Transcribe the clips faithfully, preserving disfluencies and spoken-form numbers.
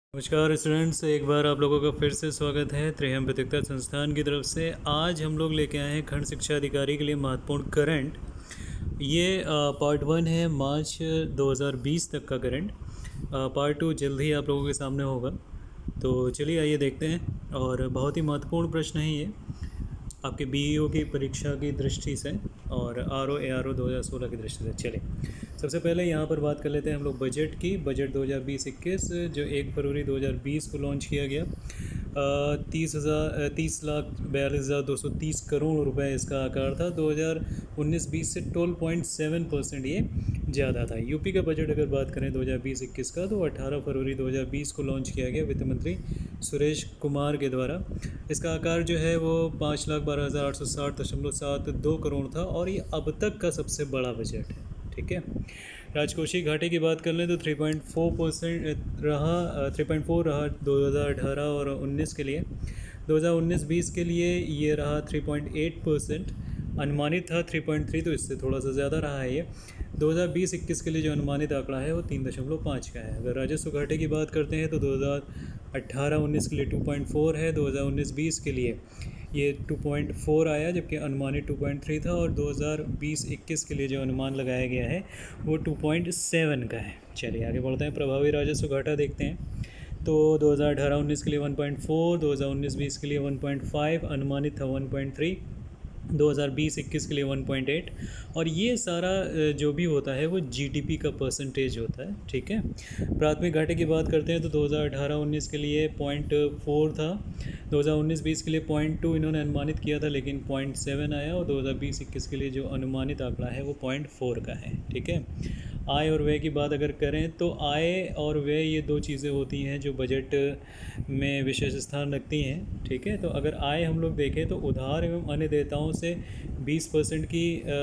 नमस्कार स्टूडेंट्स, एक बार आप लोगों का फिर से स्वागत है त्रिहम प्रतियोगिता संस्थान की तरफ से। आज हम लोग लेके आए हैं खंड शिक्षा अधिकारी के लिए महत्वपूर्ण करंट। ये पार्ट वन है मार्च दो हज़ार बीस तक का करंट। पार्ट टू जल्द ही आप लोगों के सामने होगा। तो चलिए आइए देखते हैं। और बहुत ही महत्वपूर्ण प्रश्न है ये आपके बी ई ओ की परीक्षा की दृष्टि से और R O A R O दो हज़ार सोलह की दृष्टि से। चलिए सबसे पहले यहाँ पर बात कर लेते हैं हम लोग बजट की। बजट दो हज़ार बीस इक्कीस जो एक फरवरी दो हज़ार बीस को लॉन्च किया गया। तीस हज़ार तीस लाख बयालीस हज़ार दो सौ तीस करोड़ रुपए इसका आकार था। दो हज़ार उन्नीस बीस से ट्वेल्व पॉइंट सेवन परसेंट ये ज़्यादा था। यूपी का बजट अगर बात करें दो हज़ार बीस इक्कीस का, तो अठारह फरवरी दो हज़ार बीस को लॉन्च किया गया वित्त मंत्री सुरेश कुमार के द्वारा। इसका आकार जो है वो पाँच लाख बारह हज़ार आठ सौ साठ दशमलव सात दो करोड़ था और ये अब तक का सबसे बड़ा बजट है। ठीक है। राजकोषीय घाटे की बात कर लें तो थ्री पॉइंट फोर परसेंट रहा थ्री पॉइंट फोर रहा दो हज़ार अठारह और उन्नीस के लिए। दो हज़ार उन्नीस बीस के लिए ये रहा थ्री पॉइंट एट परसेंट। अनुमानित था थ्री पॉइंट थ्री, तो इससे थोड़ा सा ज़्यादा रहा है ये। दो हज़ार बीस इक्कीस के लिए जो अनुमानित आंकड़ा है वो तीन दशमलव पाँच का है। अगर राजस्व घाटे की बात करते हैं तो दो हज़ार अठारह उन्नीस के लिए टू पॉइंट फोर है। दो हज़ार उन्नीस बीस के लिए ये टू पॉइंट फोर आया, जबकि अनुमानित टू पॉइंट थ्री था। और दो हज़ार बीस इक्कीस के लिए जो अनुमान लगाया गया है वो टू पॉइंट सेवन का है। चलिए आगे बढ़ते हैं। प्रभावी राजस्व घाटा देखते हैं तो दो हज़ार अठारह उन्नीस के लिए वन पॉइंट फोर, दो हज़ार उन्नीस बीस के लिए वन पॉइंट फाइव, अनुमानित था वन पॉइंट थ्री, दो हज़ार बीस इक्कीस के लिए वन पॉइंट एट। और ये सारा जो भी होता है वो जीडीपी का परसेंटेज होता है। ठीक है। प्राथमिक घाटे की बात करते हैं तो दो हज़ार अठारह उन्नीस के लिए पॉइंट फोर था। दो हज़ार उन्नीस बीस के लिए पॉइंट टू इन्होंने अनुमानित किया था, लेकिन पॉइंट सेवन आया। और दो हज़ार बीस इक्कीस के लिए जो अनुमानित आंकड़ा है वो पॉइंट फोर का है। ठीक है। आय और व्यय की बात अगर करें तो आय और व्यय ये दो चीज़ें होती हैं जो बजट में विशेष स्थान रखती हैं। ठीक है। तो अगर आय हम लोग देखें तो उधार एवं अन्य देयताओं से बीस परसेंट की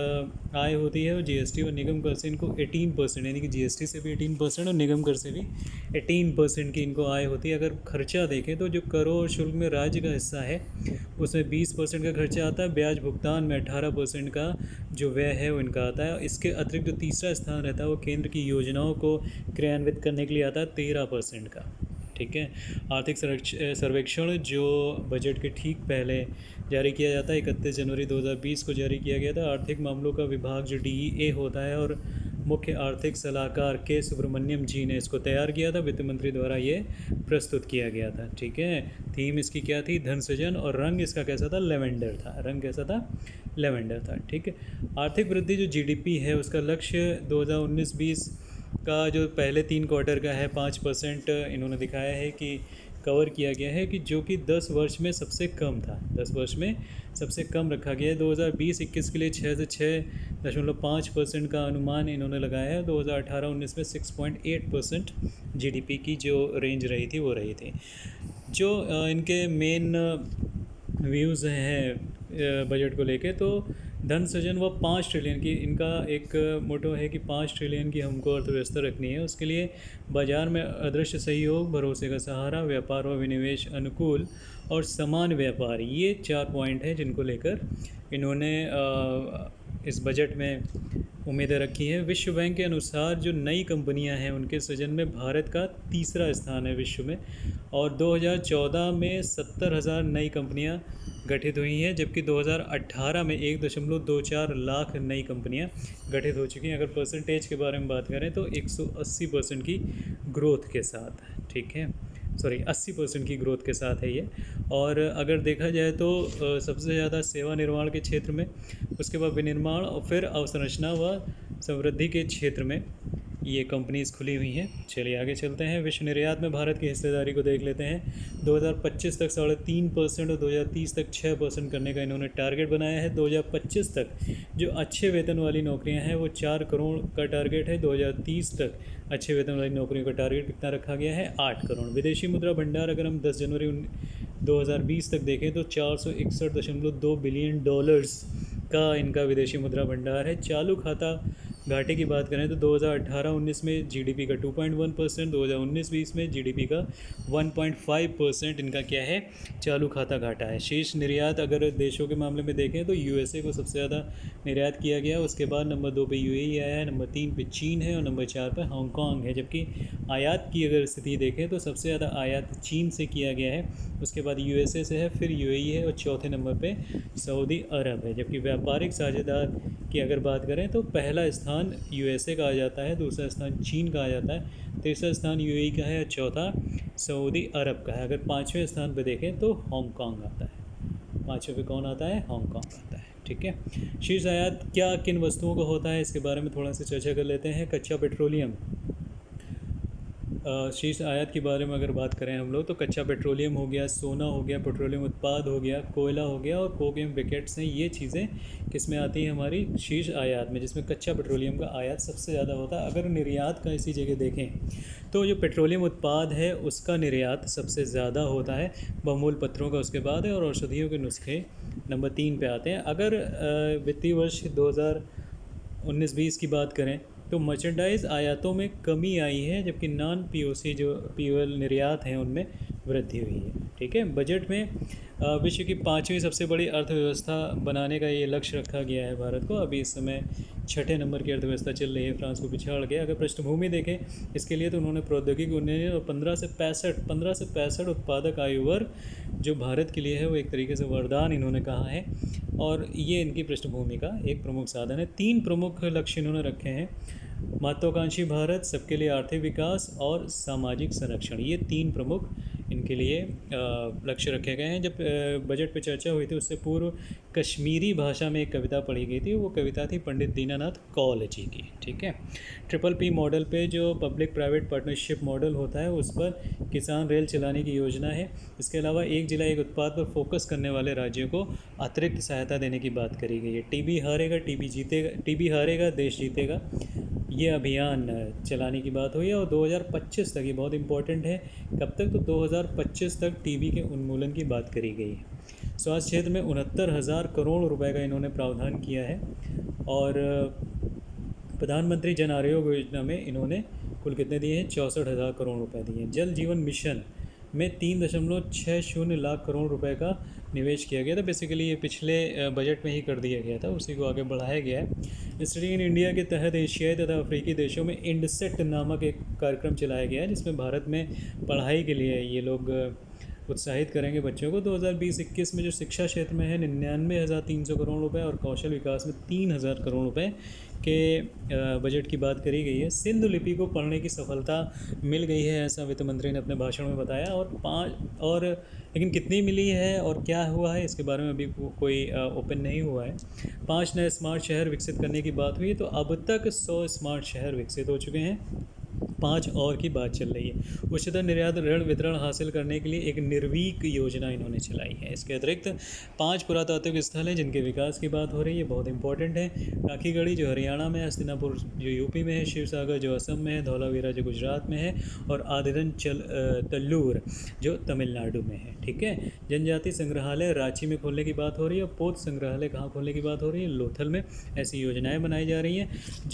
आय होती है और जीएसटी और निगम कर से इनको अठारह परसेंट, यानी कि जीएसटी से भी अठारह परसेंट और निगम कर से भी अठारह परसेंट की इनको आय होती है। अगर खर्चा देखें तो जो कर और शुल्क में राज्य का हिस्सा है उसमें बीस परसेंट का खर्चा आता है। ब्याज भुगतान में अठारह परसेंट का जो व्यय है वो इनका आता है। इसके अतिरिक्त जो तीसरा स्थान रहता है वो केंद्र की योजनाओं को क्रियान्वित करने के लिए आता है तेरह परसेंट का। ठीक है। आर्थिक सर्वेक्षण जो बजट के ठीक पहले जारी किया जाता है, इकतीस जनवरी दो हज़ार बीस को जारी किया गया था। आर्थिक मामलों का विभाग जो डी ई ए होता है और मुख्य आर्थिक सलाहकार के सुब्रमण्यम जी ने इसको तैयार किया था। वित्त मंत्री द्वारा ये प्रस्तुत किया गया था। ठीक है। थीम इसकी क्या थी? धन सृजन। और रंग इसका कैसा था? लेवेंडर था। रंग कैसा था? लेवेंडर था। ठीक है। आर्थिक वृद्धि जो जीडीपी है उसका लक्ष्य दो हज़ार उन्नीस बीस का जो पहले तीन क्वार्टर का है पाँच परसेंट इन्होंने दिखाया है कि कवर किया गया है, कि जो कि दस वर्ष में सबसे कम था। दस वर्ष में सबसे कम रखा गया है। दो हज़ार बीस इक्कीस के लिए छः से छः दशमलव पाँच परसेंट का अनुमान इन्होंने लगाया है। दो हज़ार अठारह उन्नीस में six point eight percent GDP की जो रेंज रही थी वो रही थी। जो इनके मेन व्यूज़ हैं बजट को लेके, तो धन सृजन व पाँच ट्रिलियन की इनका एक मोटो है कि पाँच ट्रिलियन की हमको अर्थव्यवस्था रखनी है। उसके लिए बाजार में अदृश्य सहयोग, भरोसे का सहारा, व्यापार व विनिवेश अनुकूल और समान व्यापार, ये चार पॉइंट हैं जिनको लेकर इन्होंने इस बजट में उम्मीदें रखी हैं। विश्व बैंक के अनुसार जो नई कंपनियां हैं उनके सृजन में भारत का तीसरा स्थान है विश्व में। और दो हज़ार चौदह में सत्तर हज़ार नई कंपनियां गठित हुई हैं, जबकि दो हज़ार अठारह में एक दशमलव दो चार लाख नई कंपनियां गठित हो चुकी हैं। अगर परसेंटेज के बारे में बात करें तो एक सौ अस्सी परसेंट की ग्रोथ के साथ। ठीक है। सॉरी अस्सी परसेंट की ग्रोथ के साथ है ये। और अगर देखा जाए तो सबसे ज़्यादा सेवा निर्माण के क्षेत्र में, उसके बाद विनिर्माण और फिर अवसंरचना व समृद्धि के क्षेत्र में ये कंपनीज खुली हुई हैं। चलिए आगे चलते हैं। विश्व निर्यात में भारत की हिस्सेदारी को देख लेते हैं। दो हज़ार पच्चीस तक साढ़े तीन परसेंट और दो हज़ार तीस तक छः परसेंट करने का इन्होंने टारगेट बनाया है। दो हज़ार पच्चीस तक जो अच्छे वेतन वाली नौकरियां हैं वो चार करोड़ का टारगेट है। दो हज़ार तीस तक अच्छे वेतन वाली नौकरियों का टारगेट कितना रखा गया है? आठ करोड़। विदेशी मुद्रा भंडार अगर हम दस जनवरी दो हज़ार बीस तक देखें तो चार सौ इकसठ दशमलव दो बिलियन डॉलर्स का इनका विदेशी मुद्रा भंडार है। चालू खाता घाटे की बात करें तो दो हज़ार अठारह उन्नीस में जीडीपी का टू पॉइंट वन परसेंट, दो हज़ार उन्नीस बीस में जीडीपी का वन पॉइंट फाइव परसेंट इनका क्या है, चालू खाता घाटा है। शीर्ष निर्यात अगर देशों के मामले में देखें तो यूएसए को सबसे ज़्यादा निर्यात किया गया, उसके बाद नंबर दो पे यूएई आया है, नंबर तीन पे चीन है और नंबर चार पे हांगकांग है। जबकि आयात की अगर स्थिति देखें तो सबसे ज़्यादा आयात चीन से किया गया है, उसके बाद यूएसए से है, फिर यूएई है और चौथे नंबर पे सऊदी अरब है। जबकि व्यापारिक साझेदार की अगर बात करें तो पहला स्थान यूएसए का आ जाता है, दूसरा स्थान चीन का आ जाता है, तीसरा स्थान यूएई का है और चौथा सऊदी अरब का है। अगर पाँचवें स्थान पे देखें तो हांगकांग आता है। पाँचवें पे कौन आता है? हांगकांग आता है। ठीक है, शीर्ष आयात क्या किन वस्तुओं का होता है इसके बारे में थोड़ा सा चर्चा कर लेते हैं। कच्चा पेट्रोलियम, शीर्ष आयात के बारे में अगर बात करें हम लोग तो कच्चा पेट्रोलियम हो गया, सोना हो गया, पेट्रोलियम उत्पाद हो गया, कोयला हो गया और कोक एवं ब्रिकेट्स हैं। ये चीज़ें किस में आती हैं? हमारी शीर्ष आयात में, जिसमें कच्चा पेट्रोलियम का आयात सबसे ज़्यादा होता है। अगर निर्यात का इसी जगह देखें तो जो पेट्रोलियम उत्पाद है उसका निर्यात सबसे ज़्यादा होता है, बहुमूल्य पत्रों का उसके बाद है और औषधियों के नुस्खे नंबर तीन पे आते हैं। अगर वित्तीय वर्ष दो हज़ार उन्नीस बीस की बात करें तो मर्चेंडाइज आयातों में कमी आई है, जबकि नॉन पीओसी जो पीओएल निर्यात हैं उनमें वृद्धि हुई है। ठीक है, बजट में विश्व की पाँचवीं सबसे बड़ी अर्थव्यवस्था बनाने का ये लक्ष्य रखा गया है भारत को। अभी इस समय छठे नंबर की अर्थव्यवस्था चल रही है, फ्रांस को पिछाड़ के। अगर पृष्ठभूमि देखें इसके लिए तो उन्होंने प्रौद्योगिकी उन्नयन और पंद्रह से पैंसठ पंद्रह से पैंसठ उत्पादक आयु वर्ग जो भारत के लिए है वो एक तरीके से वरदान इन्होंने कहा है, और ये इनकी पृष्ठभूमि का एक प्रमुख साधन है। तीन प्रमुख लक्ष्य इन्होंने रखे हैं, महत्वाकांक्षी भारत, सबके लिए आर्थिक विकास और सामाजिक संरक्षण। ये तीन प्रमुख इनके लिए लक्ष्य रखे गए हैं। जब बजट पे चर्चा हुई थी उससे पूर्व कश्मीरी भाषा में एक कविता पढ़ी गई थी, वो कविता थी पंडित दीनानाथ कौल जी की। ठीक है, ट्रिपल पी मॉडल पे जो पब्लिक प्राइवेट पार्टनरशिप मॉडल होता है उस पर किसान रेल चलाने की योजना है। इसके अलावा एक जिला एक उत्पाद पर फोकस करने वाले राज्यों को अतिरिक्त सहायता देने की बात करी गई है। टीबी हारेगा टीबी जीतेगा, टीबी हारेगा देश जीतेगा, ये अभियान चलाने की बात हुई है। और दो हज़ार पच्चीस तक, ये बहुत इंपॉर्टेंट है, कब तक? तो दो हज़ार पच्चीस तक टीबी के उन्मूलन की बात करी गई है। स्वास्थ्य क्षेत्र में उनहत्तर हज़ार करोड़ रुपए का इन्होंने प्रावधान किया है और प्रधानमंत्री जन आरोग्य योजना में इन्होंने कुल कितने दिए हैं? चौंसठ हज़ार करोड़ रुपए दिए हैं। जल जीवन मिशन में तीन दशमलव छः शून्य लाख करोड़ रुपए का निवेश किया गया था। बेसिकली ये पिछले बजट में ही कर दिया गया था, उसी को आगे बढ़ाया गया है। स्टडी इन इंडिया के तहत एशियाई तथा अफ्रीकी देशों में इंडसेट नामक एक कार्यक्रम चलाया गया है, जिसमें भारत में पढ़ाई के लिए ये लोग उत्साहित करेंगे बच्चों को। दो हज़ार बीस इक्कीस में जो शिक्षा क्षेत्र में है निन्यानवे हज़ार तीन सौ करोड़ रुपए और कौशल विकास में तीन हज़ार करोड़ रुपए के बजट की बात करी गई है। सिंधु लिपि को पढ़ने की सफलता मिल गई है, ऐसा वित्त मंत्री ने अपने भाषण में बताया। और पाँच और लेकिन कितनी मिली है और क्या हुआ है इसके बारे में अभी कोई ओपन नहीं हुआ है। पाँच नए स्मार्ट शहर विकसित करने की बात हुई, तो अब तक सौ स्मार्ट शहर विकसित हो चुके हैं, पाँच और की बात चल रही है। उच्चतर निर्यात ऋण वितरण हासिल करने के लिए एक निर्वीक योजना इन्होंने चलाई है। इसके अतिरिक्त पांच पुरातात्विक स्थल हैं जिनके विकास की बात हो रही है, बहुत इंपॉर्टेंट है। राखीगढ़ी जो हरियाणा में है, हस्तिनापुर जो यूपी में है, शिवसागर जो असम में है, धौलावीरा जो गुजरात में है और आदिरन चल तल्लूर जो तमिलनाडु में है। ठीक है, जनजाति संग्रहालय रांची में खोलने की बात हो रही है। पोत संग्रहालय कहाँ खोलने की बात हो रही है? लोथल में। ऐसी योजनाएँ बनाई जा रही हैं।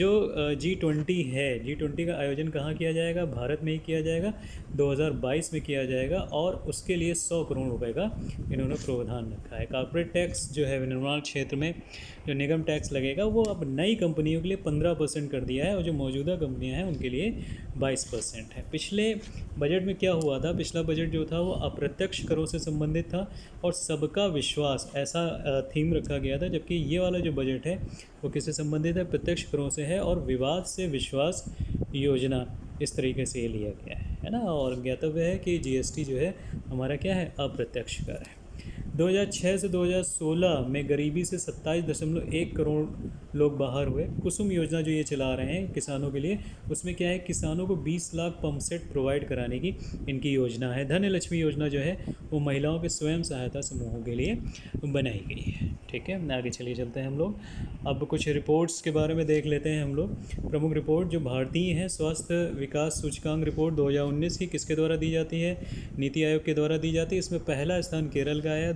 जो जी ट्वेंटी है, जी ट्वेंटी का आयोजन कहाँ किया जाएगा? भारत में ही किया जाएगा, दो हज़ार बाईस में किया जाएगा और उसके लिए सौ करोड़ रुपए का इन्होंने प्रावधान रखा है। कॉर्पोरेट टैक्स जो है विनिर्माण क्षेत्र में जो निगम टैक्स लगेगा वो अब नई कंपनियों के लिए पंद्रह परसेंट कर दिया है और जो मौजूदा कंपनियां हैं उनके लिए बाईस परसेंट है। पिछले बजट में क्या हुआ था? पिछला बजट जो था वो अप्रत्यक्ष करों से संबंधित था और सबका विश्वास ऐसा थीम रखा गया था, जबकि ये वाला जो बजट है वो किससे संबंधित है? प्रत्यक्ष करों से है और विवाद से विश्वास योजना इस तरीके से ये लिया गया है, है ना। और ज्ञातव्य है कि जीएसटी जो है हमारा क्या है? अप्रत्यक्ष कर है। दो हज़ार छह से दो हज़ार सोलह में गरीबी से सत्ताईस दशमलव एक करोड़ लोग बाहर हुए। कुसुम योजना जो ये चला रहे हैं किसानों के लिए, उसमें क्या है? किसानों को बीस लाख पंप सेट प्रोवाइड कराने की इनकी योजना है। धन्य लक्ष्मी योजना जो है वो महिलाओं के स्वयं सहायता समूहों के लिए बनाई गई है। ठीक है, आगे चलिए चलते हैं हम लोग। अब कुछ रिपोर्ट्स के बारे में देख लेते हैं हम लोग। प्रमुख रिपोर्ट जो भारतीय है, स्वास्थ्य विकास सूचकांक रिपोर्ट दो हज़ार उन्नीस की किसके द्वारा दी जाती है? नीति आयोग के द्वारा दी जाती है। इसमें पहला स्थान केरल का आया,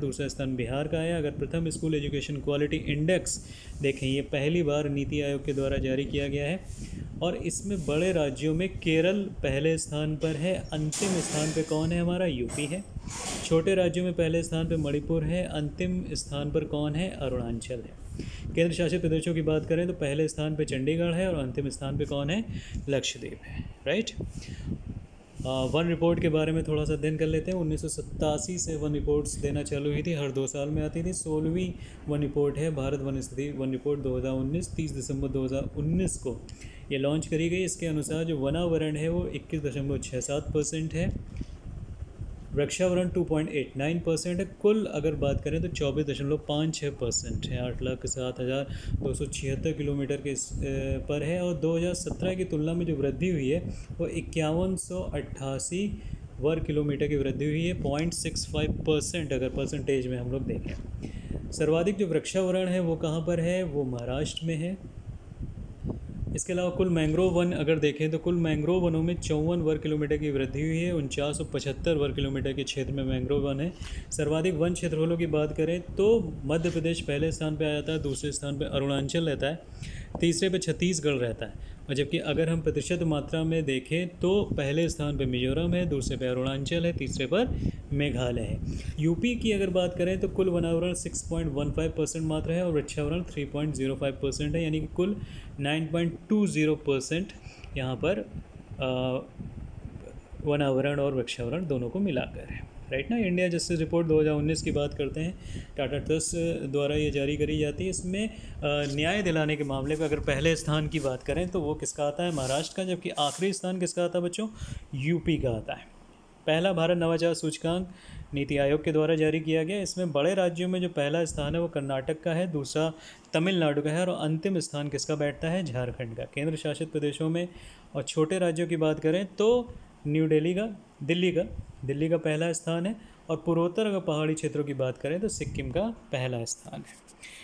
दूसरा स्थान बिहार का आया। अगर प्रथम स्कूल एजुकेशन क्वालिटी इंडेक्स देखें, ये पहली बार नीति आयोग के द्वारा जारी किया गया है और इसमें बड़े राज्यों में केरल पहले स्थान पर है। अंतिम स्थान पे कौन है? हमारा यूपी है। छोटे राज्यों में पहले स्थान पे मणिपुर है। अंतिम स्थान पर कौन है? अरुणाचल है। केंद्र शासित प्रदेशों की बात करें तो पहले स्थान पे चंडीगढ़ है और अंतिम स्थान पे कौन है? लक्षद्वीप है। राइट। वन रिपोर्ट के बारे में थोड़ा सा अध्ययन कर लेते हैं। उन्नीस सौ सत्तासी से वन रिपोर्ट्स देना चालू हुई थी, हर दो साल में आती थी। सोलहवीं वन रिपोर्ट है भारत वन स्थिति वन रिपोर्ट दो हज़ार उन्नीस। तीस दिसंबर दो हज़ार उन्नीस को ये लॉन्च करी गई। इसके अनुसार जो वनावरण है वो इक्कीस दशमलव छः सात परसेंट है, वृक्षावरण two point eight nine percent है। कुल अगर बात करें तो चौबीस दशमलव पाँच छः परसेंट है, आठ लाख सात हज़ार दो सौ छिहत्तर किलोमीटर के पर है। और दो हज़ार सत्रह की तुलना में जो वृद्धि हुई है वो इक्यावन सौ अट्ठासी वर्ग किलोमीटर की वृद्धि हुई है, पॉइंट सिक्स फाइव परसेंट अगर परसेंटेज में हम लोग देखें। सर्वाधिक जो वृक्षावरण है वो कहाँ पर है? वो महाराष्ट्र में है। इसके अलावा कुल मैंग्रोव वन अगर देखें तो कुल मैंग्रोव वनों में चौवन वर्ग किलोमीटर की वृद्धि हुई है। उनचास सौ पचहत्तर वर्ग किलोमीटर के क्षेत्र में मैंग्रोव वन है। सर्वाधिक वन क्षेत्रफलों की बात करें तो मध्य प्रदेश पहले स्थान पर आ जाता है, दूसरे स्थान पर अरुणाचल रहता है, तीसरे पे छत्तीसगढ़ रहता है। और जबकि अगर हम प्रतिशत मात्रा में देखें तो पहले स्थान पे मिजोरम है, दूसरे पे अरुणाचल है, तीसरे पर मेघालय है। यूपी की अगर बात करें तो कुल वनावरण छह पॉइंट एक पाँच परसेंट मात्र है और वृक्षावरण तीन पॉइंट शून्य पाँच परसेंट है, यानी कि कुल नौ पॉइंट दो शून्य परसेंट यहाँ पर वनावरण और वृक्षावरण दोनों को मिलाकर है। राइट ना। इंडिया जस्टिस रिपोर्ट दो हज़ार उन्नीस की बात करते हैं, टाटा ट्रस्ट द्वारा ये जारी करी जाती है। इसमें न्याय दिलाने के मामले में अगर पहले स्थान की बात करें तो वो किसका आता है? महाराष्ट्र का। जबकि आखिरी स्थान किसका आता है बच्चों? यूपी का आता है। पहला भारत नवाचार सूचकांक नीति आयोग के द्वारा जारी किया गया। इसमें बड़े राज्यों में जो पहला स्थान है वो कर्नाटक का है, दूसरा तमिलनाडु का है और अंतिम स्थान किसका बैठता है? झारखंड का। केंद्र शासित प्रदेशों में और छोटे राज्यों की बात करें तो न्यू दिल्ली का दिल्ली का दिल्ली का पहला स्थान है और पूर्वोत्तर अगर पहाड़ी क्षेत्रों की बात करें तो सिक्किम का पहला स्थान है।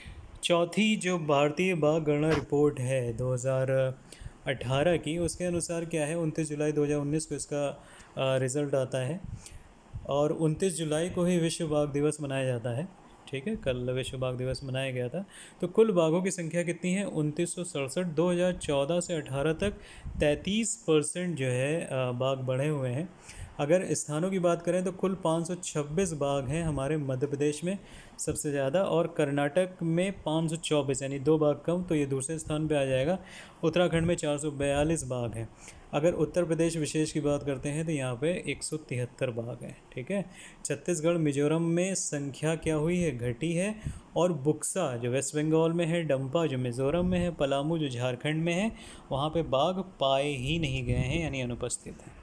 चौथी जो भारतीय बाघ गणना रिपोर्ट है दो हज़ार अठारह की, उसके अनुसार क्या है? उनतीस जुलाई दो हज़ार उन्नीस को इसका रिज़ल्ट आता है और उनतीस जुलाई को ही विश्व बाघ दिवस मनाया जाता है। ठीक है, कल विश्व बाघ दिवस मनाया गया था। तो कुल बाघों की संख्या कितनी है? उनतीस सौ सड़सठ। दो हज़ार चौदह से अठारह तक तैंतीस परसेंट जो है बाघ बढ़े हुए हैं। अगर स्थानों की बात करें तो कुल पाँच सौ छब्बीस बाघ हैं हमारे मध्य प्रदेश में सबसे ज़्यादा, और कर्नाटक में पाँच सौ चौबीस, यानी दो बाघ कम, तो ये दूसरे स्थान पे आ जाएगा। उत्तराखंड में चार सौ बयालीस बाघ हैं। अगर उत्तर प्रदेश विशेष की बात करते हैं तो यहाँ पे एक सौ तिहत्तर बाघ हैं। ठीक है। छत्तीसगढ़ मिजोरम में संख्या क्या हुई है? घटी है। और बुक्सा जो वेस्ट बंगाल में है, डंपा जो मिज़ोरम में है, पलामू जो झारखंड में है, वहाँ पे बाघ पाए ही नहीं गए हैं, यानी अनुपस्थित हैं।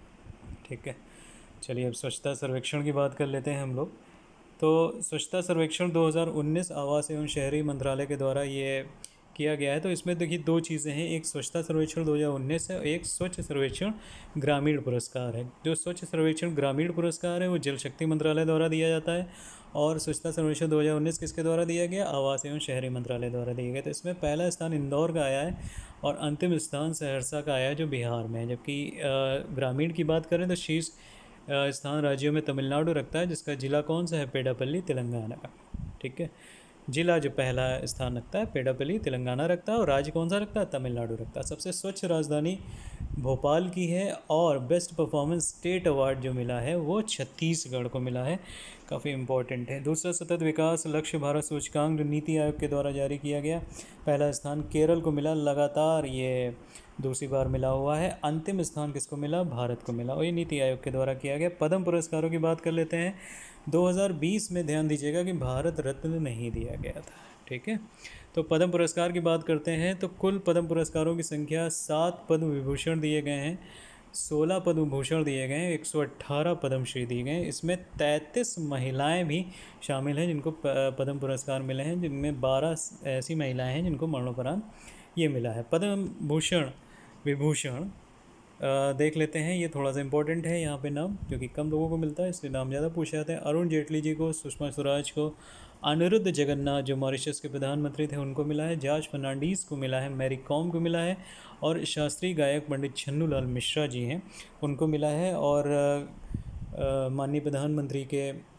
ठीक है। चलिए अब स्वच्छता सर्वेक्षण की बात कर लेते हैं हम लोग। तो स्वच्छता सर्वेक्षण दो हज़ार उन्नीस आवास एवं शहरी मंत्रालय के द्वारा ये किया गया है। तो इसमें देखिए दो चीज़ें हैं, एक स्वच्छता सर्वेक्षण दो हज़ार उन्नीस है, एक स्वच्छ सर्वेक्षण ग्रामीण पुरस्कार है। जो स्वच्छ सर्वेक्षण ग्रामीण पुरस्कार है वो जल शक्ति मंत्रालय द्वारा दिया जाता है और स्वच्छता सर्वेक्षण दो हज़ार उन्नीस किसके द्वारा दिया गया? आवास एवं शहरी मंत्रालय द्वारा दिया गया। तो इसमें पहला स्थान इंदौर का आया है और अंतिम स्थान सहरसा का आया है जो बिहार में है। जबकि ग्रामीण की बात करें तो शीर्ष स्थान राज्यों में तमिलनाडु रखता है, जिसका जिला कौन सा है? पेडापल्ली तेलंगाना का। ठीक है। जिला जो पहला स्थान रखता है पेडापल्ली तेलंगाना रखता है और राज्य कौन सा रखता है? तमिलनाडु रखता है। सबसे स्वच्छ राजधानी भोपाल की है और बेस्ट परफॉर्मेंस स्टेट अवार्ड जो मिला है वो छत्तीसगढ़ को मिला है, काफ़ी इम्पोर्टेंट है। दूसरा सतत विकास लक्ष्य भारत सूचकांक जो नीति आयोग के द्वारा जारी किया गया, पहला स्थान केरल को मिला, लगातार ये दूसरी बार मिला हुआ है। अंतिम स्थान किसको मिला? भारत को मिला और ये नीति आयोग के द्वारा किया गया। पद्म पुरस्कारों की बात कर लेते हैं। दो हज़ार बीस में ध्यान दीजिएगा कि भारत रत्न नहीं दिया गया था। ठीक है। तो पद्म पुरस्कार की बात करते हैं तो कुल पद्म पुरस्कारों की संख्या सात पद्म विभूषण दिए गए हैं, सोलह पद्म भूषण दिए गए हैं, एक सौ अट्ठारह पद्मश्री दिए गए हैं। इसमें तैंतीस महिलाएं भी शामिल हैं जिनको पद्म पुरस्कार मिले हैं, जिनमें बारह ऐसी महिलाएं हैं जिनको मरणोपरांत ये मिला है। पद्म भूषण विभूषण देख लेते हैं, ये थोड़ा सा इंपॉर्टेंट है यहाँ पे नाम, क्योंकि कम लोगों को मिलता है इसलिए नाम ज़्यादा पूछे जाते हैं। अरुण जेटली जी को, सुषमा स्वराज को, अनिरुद्ध जगन्नाथ जो मॉरिशस के प्रधानमंत्री थे उनको मिला है, जॉर्ज फर्नांडीज को मिला है, मैरी कॉम को मिला है और शास्त्रीय गायक पंडित छन्नू लाल मिश्रा जी हैं उनको मिला है। और माननीय प्रधानमंत्री के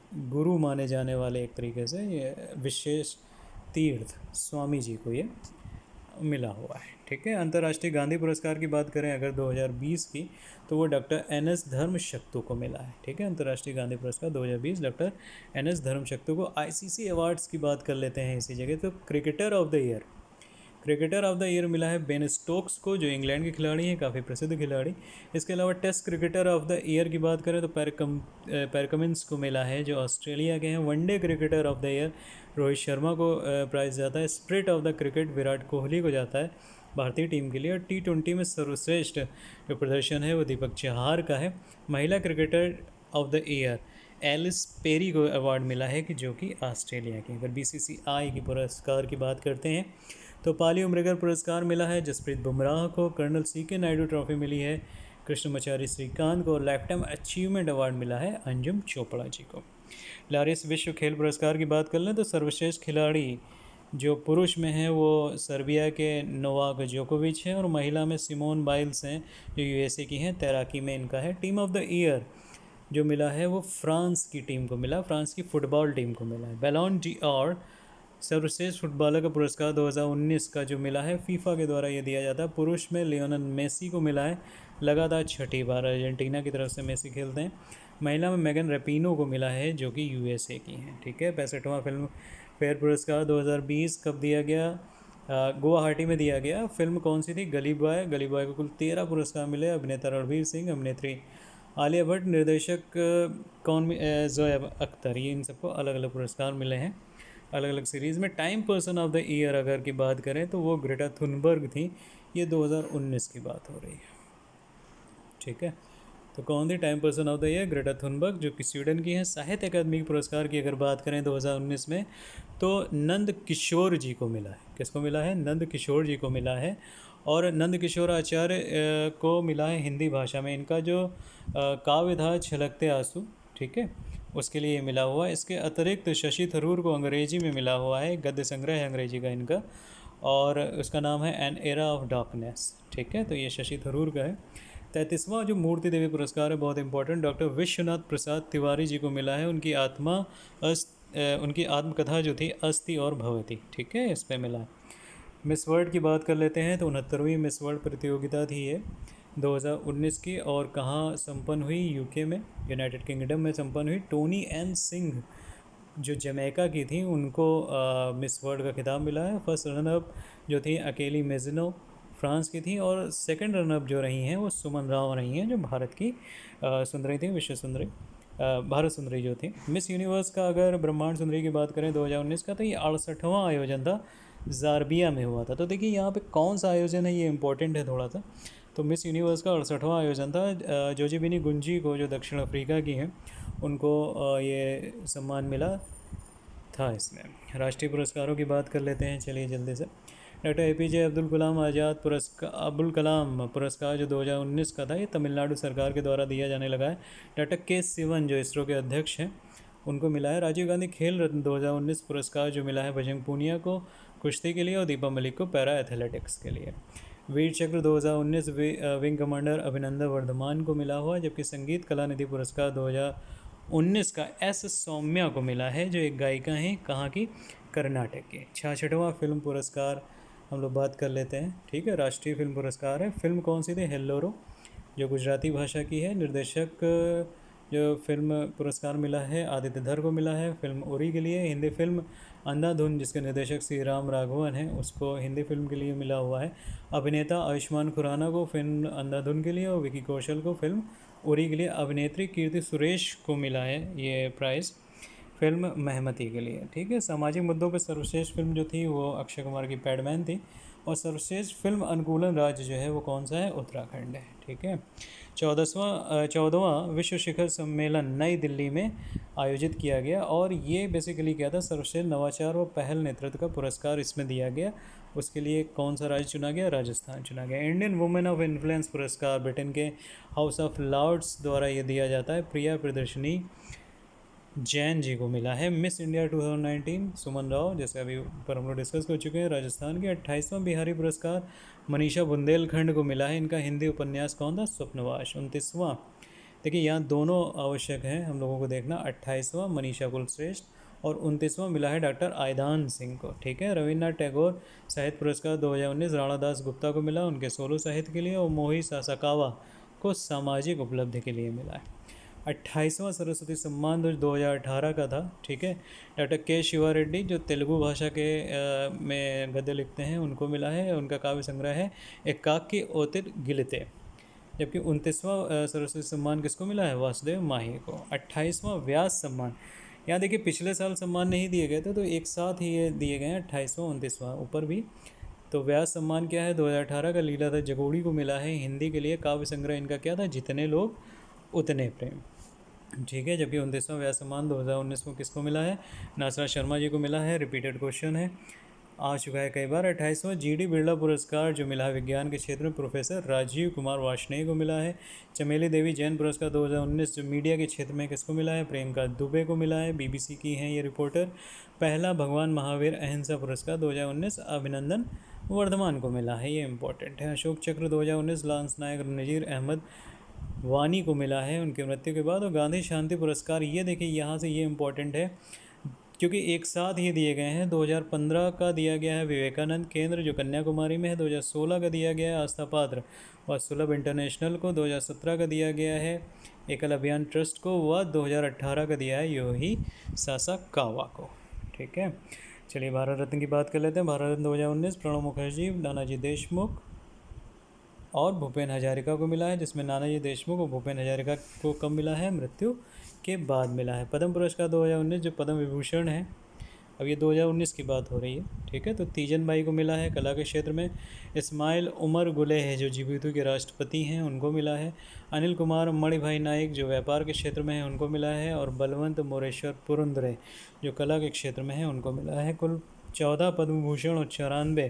गुरु माने जाने वाले एक तरीके से ये विशेष तीर्थ स्वामी जी को ये मिला हुआ है। ठीक है, अंतर्राष्ट्रीय गांधी पुरस्कार की बात करें अगर दो हज़ार बीस की, तो वो डॉक्टर एन एस धर्मशक्तु को मिला है। ठीक है, अंतर्राष्ट्रीय गांधी पुरस्कार दो हज़ार बीस डॉक्टर एन एस धर्मशक्तु को। आईसीसी अवार्ड्स की बात कर लेते हैं इसी जगह, तो cricketer of the year cricketer of the year मिला है बेन स्टोक्स को, जो इंग्लैंड के खिलाड़ी हैं, काफ़ी प्रसिद्ध खिलाड़ी। इसके अलावा test cricketer of the year की बात करें तो पैरकम पैरकमिंस को मिला है, जो ऑस्ट्रेलिया के हैं। One day cricketer of the year Rohit Sharma को प्राइज़ जाता है। Spirit of the cricket Virat Kohli को जाता है भारतीय टीम के लिए। और टी ट्वेंटी में सर्वश्रेष्ठ जो प्रदर्शन है वो दीपक चहार का है। महिला cricketer of the year Ellyse Perry को अवार्ड मिला है, कि जो कि ऑस्ट्रेलिया की। अगर बीसीसीआई की पुरस्कार की बात करते हैं तो पाली उम्रगर पुरस्कार मिला है जसप्रीत बुमराह को। कर्नल सी के नायडू ट्रॉफी मिली है कृष्णमाचारी श्रीकांत को। लाइफ टाइम अचीवमेंट अवार्ड मिला है अंजुम चोपड़ा जी को। लारिस विश्व खेल पुरस्कार की बात कर लें तो सर्वश्रेष्ठ खिलाड़ी जो पुरुष में है वो सर्बिया के नोवाक जोकोविच हैं, और महिला में सिमोन बाइल्स हैं जो यूएसए की हैं, तैराकी में इनका है। टीम ऑफ द ईयर जो मिला है वो फ्रांस की टीम को मिला, फ्रांस की फुटबॉल टीम को मिला है। बैलोन डी और सर्वश्रेष्ठ फुटबॉलर का पुरस्कार दो हज़ार उन्नीस का जो मिला है फीफा के द्वारा ये दिया जाता है। पुरुष में लियोनेल मेसी को मिला है, लगातार छठी बार अर्जेंटीना की तरफ से मेसी खेलते हैं। महिला में मेगन रेपिनो को मिला है जो कि यूएसए की हैं। ठीक है, पैंसठवां फिल्म फेयर पुरस्कार दो हज़ार बीस कब दिया गया? गुवाहाटी में दिया गया। फिल्म कौन सी थी? गली बॉय। गली बॉय को कुल तेरह पुरस्कार मिले। अभिनेता रणवीर सिंह, अभिनेत्री आलिया भट्ट, निर्देशक कौन? जोएब अख्तर। ये इन सबको अलग अलग पुरस्कार मिले हैं अलग अलग सीरीज़ में। Time person of the year अगर की बात करें तो वो ग्रेटा थुनबर्ग थी। ये दो हज़ार उन्नीस की बात हो रही है। ठीक है, तो कौन थी Time person of the year? Greta Thunberg, जो कि स्वीडन की है। साहित्य अकादमी पुरस्कार की अगर बात करें दो हज़ार उन्नीस में तो नंद किशोर जी को मिला है। किसको मिला है? नंद किशोर जी को मिला है। और नंद किशोर आचार्य को मिला है हिंदी भाषा में। इनका जो काव्य था छलकते आंसू, ठीक है, उसके लिए मिला हुआ है। इसके अतिरिक्त शशि थरूर को अंग्रेजी में मिला हुआ है, गद्य संग्रह है अंग्रेजी का इनका, और उसका नाम है एन एरा ऑफ डार्कनेस। ठीक है, तो ये शशि थरूर का है। तैंतीसवां जो मूर्ति देवी पुरस्कार है बहुत इंपॉर्टेंट, डॉक्टर विश्वनाथ प्रसाद तिवारी जी को मिला है। उनकी आत्मा अस्त उनकी आत्मकथा जो थी अस्ति और भवती, ठीक है, इस पर मिला है। मिस वर्ल्ड की बात कर लेते हैं तो उनहत्तरवीं मिस वर्ल्ड प्रतियोगिता थी ये दो हज़ार उन्नीस की, और कहाँ संपन्न हुई? यूके में, यूनाइटेड किंगडम में संपन्न हुई। टोनी एन सिंह जो जमैका की थी उनको आ, मिस वर्ल्ड का खिताब मिला है। फर्स्ट रनअप जो थी अकेली मेजनो फ्रांस की थी, और सेकंड रनअप जो रही हैं वो सुमन राव रही हैं जो भारत की आ, सुंदरी थी, विश्व सुंदरी, भारत सुंदरी जो थी। मिस यूनिवर्स का अगर ब्रह्मांड सुंदरी की बात करें दो हज़ार उन्नीस का, तो ये अड़सठवां आयोजन था, जार्बिया में हुआ था। तो देखिए यहाँ पे कौन सा आयोजन है ये इंपॉर्टेंट है थोड़ा सा। तो मिस यूनिवर्स का अड़सठवां आयोजन था। जोजीबिनी गुंजी को, जो दक्षिण अफ्रीका की हैं, उनको ये सम्मान मिला था इसमें। राष्ट्रीय पुरस्कारों की बात कर लेते हैं, चलिए जल्दी से। Doctor A P J Abdul Kalam Azad पुरस्कार अब्दुल कलाम पुरस्कार जो दो हज़ार उन्नीस का था, ये तमिलनाडु सरकार के द्वारा दिया जाने लगा है। डॉक्टर के सिवन जो इसरो के अध्यक्ष हैं उनको मिला है। राजीव गांधी खेल रत्न दो हज़ार उन्नीस पुरस्कार जो मिला है बजरंग पूनिया को कुश्ती के लिए, और दीपा मलिक को पैरा एथलेटिक्स के लिए। वीर चक्र दो हज़ार उन्नीस विंग कमांडर अभिनंदन वर्धमान को मिला हुआ, जबकि संगीत कला निधि पुरस्कार दो हज़ार उन्नीस का एस सौम्या को मिला है, जो एक गायिका हैं, कहाँ की? कर्नाटक की। छियासठवां फिल्म पुरस्कार हम लोग बात कर लेते हैं, ठीक है, राष्ट्रीय फिल्म पुरस्कार है। फिल्म कौन सी थी? हेल्लोरो, जो गुजराती भाषा की है। निर्देशक जो फिल्म पुरस्कार मिला है आदित्य धर को मिला है फिल्म उरी के लिए। हिंदी फिल्म अंधाधुन जिसके निर्देशक श्री राम राघवन हैं उसको हिंदी फिल्म के लिए मिला हुआ है। अभिनेता आयुष्मान खुराना को फिल्म अंधाधुन के लिए, और विकी कौशल को फिल्म उरी के लिए। अभिनेत्री कीर्ति सुरेश को मिला है ये प्राइज़ फिल्म मेहमती के लिए, ठीक है। सामाजिक मुद्दों पर सर्वश्रेष्ठ फिल्म जो थी वो अक्षय कुमार की पैडमैन थी, और सर्वश्रेष्ठ फिल्म अनुकूलन राज्य जो है वो कौन सा है? उत्तराखंड है, ठीक है। चौदसवां चौदहवां विश्व शिखर सम्मेलन नई दिल्ली में आयोजित किया गया, और ये बेसिकली क्या था? सर्वश्रेष्ठ नवाचार व पहल नेतृत्व का पुरस्कार इसमें दिया गया। उसके लिए कौन सा राज्य चुना गया? राजस्थान चुना गया। इंडियन वुमेन ऑफ इन्फ्लुएंस पुरस्कार ब्रिटेन के हाउस ऑफ लॉर्ड्स द्वारा ये दिया जाता है, प्रिया प्रियदर्शनी जैन जी को मिला है। मिस इंडिया दो हज़ार उन्नीस सुमन राव, जैसे अभी पर हम लोग डिस्कस कर चुके हैं, राजस्थान के। अट्ठाईसवां बिहारी पुरस्कार मनीषा बुंदेलखंड को मिला है। इनका हिंदी उपन्यास कौन था? स्वप्नवास। उनतीसवां देखिए यहाँ दोनों आवश्यक हैं हम लोगों को देखना। अट्ठाईसवां मनीषा कुलश्रेष्ठ और उनतीसवां मिला है डॉक्टर आयदान सिंह को। ठीक है, रविन्द्रनाथ टैगोर साहित्य पुरस्कार दो हज़ार उन्नीस राणा दास गुप्ता को मिला उनके सोलो साहित्य के लिए, और मोही सासाकावा को सामाजिक उपलब्धि के लिए मिला है। अट्ठाईसवां सरस्वती सम्मान दो हज़ार अठारह का था। ठीक है, डॉक्टर के शिवा रेड्डी जो तेलुगु भाषा के आ, में गद्य लिखते हैं उनको मिला है। उनका काव्य संग्रह है एकाकी ओतिर गिलते। जबकि उनतीसवां सरस्वती सम्मान किसको मिला है? वासुदेव माही को। अट्ठाईसवां व्यास सम्मान, यहाँ देखिए पिछले साल सम्मान नहीं दिए गए थे तो एक साथ ही ये दिए गए हैं, अट्ठाईसवां उनतीसवां ऊपर भी। तो व्यास सम्मान क्या है? दो हज़ार अठारह का लीलाधर जगोड़ी को मिला है हिंदी के लिए। काव्य संग्रह इनका क्या था? जितने लोग उतने प्रेम। ठीक है, जबकि उनतीसवां व्यास सम्मान दो हज़ार उन्नीस को किसको मिला है? नासरा शर्मा जी को मिला है। रिपीटेड क्वेश्चन है, आ चुका है कई बार। अट्ठाईसवां जी डी बिरला पुरस्कार जो मिला है विज्ञान के क्षेत्र में प्रोफेसर राजीव कुमार वार्ष्णेय को मिला है। चमेली देवी जैन पुरस्कार दो हज़ार उन्नीस जो मीडिया के क्षेत्र में किसको मिला है? प्रियंका दुबे को मिला है, बीबीसी की हैं ये रिपोर्टर। पहला भगवान महावीर अहिंसा पुरस्कार दो हज़ार उन्नीस अभिनंदन वर्धमान को मिला है, ये इंपॉर्टेंट है। अशोक चक्र दो हज़ार उन्नीस लांस नायक नज़ीर अहमद वानी को मिला है उनकी मृत्यु के बाद। और गांधी शांति पुरस्कार, ये देखिए यहाँ से ये इम्पोर्टेंट है क्योंकि एक साथ ही दिए गए हैं। दो हज़ार पंद्रह का दिया गया है विवेकानंद केंद्र जो कन्याकुमारी में है, दो हज़ार सोलह का दिया गया है आस्था पात्र व सुलभ इंटरनेशनल को, दो हज़ार सत्रह का दिया गया है एकल अभियान ट्रस्ट को, व दो हज़ार अठारह का दिया है योही सासाकावा को। ठीक है, चलिए भारत रत्न की बात कर लेते हैं। भारत रत्न दो हज़ार उन्नीस प्रणब मुखर्जी, नानाजी देशमुख और भूपेन हजारिका को मिला है, जिसमें नानाजी देशमुख और भूपेन हजारिका को कब मिला है? मृत्यु के बाद मिला है। पद्म पुरस्कार दो हज़ार उन्नीस जो पद्म विभूषण है, अब ये दो हज़ार उन्नीस की बात हो रही है। ठीक है, तो तीजन बाई को मिला है कला के क्षेत्र में। इस्माइल उमर गुलेह जो जीबीतू के राष्ट्रपति हैं उनको मिला है। अनिल कुमार मणिभाई नाइक जो व्यापार के क्षेत्र में हैं उनको मिला है। और बलवंत मोरेश्वर पुरंदरे जो कला के क्षेत्र में हैं उनको मिला है। कुल चौदह पद्म भूषण और चौरानवे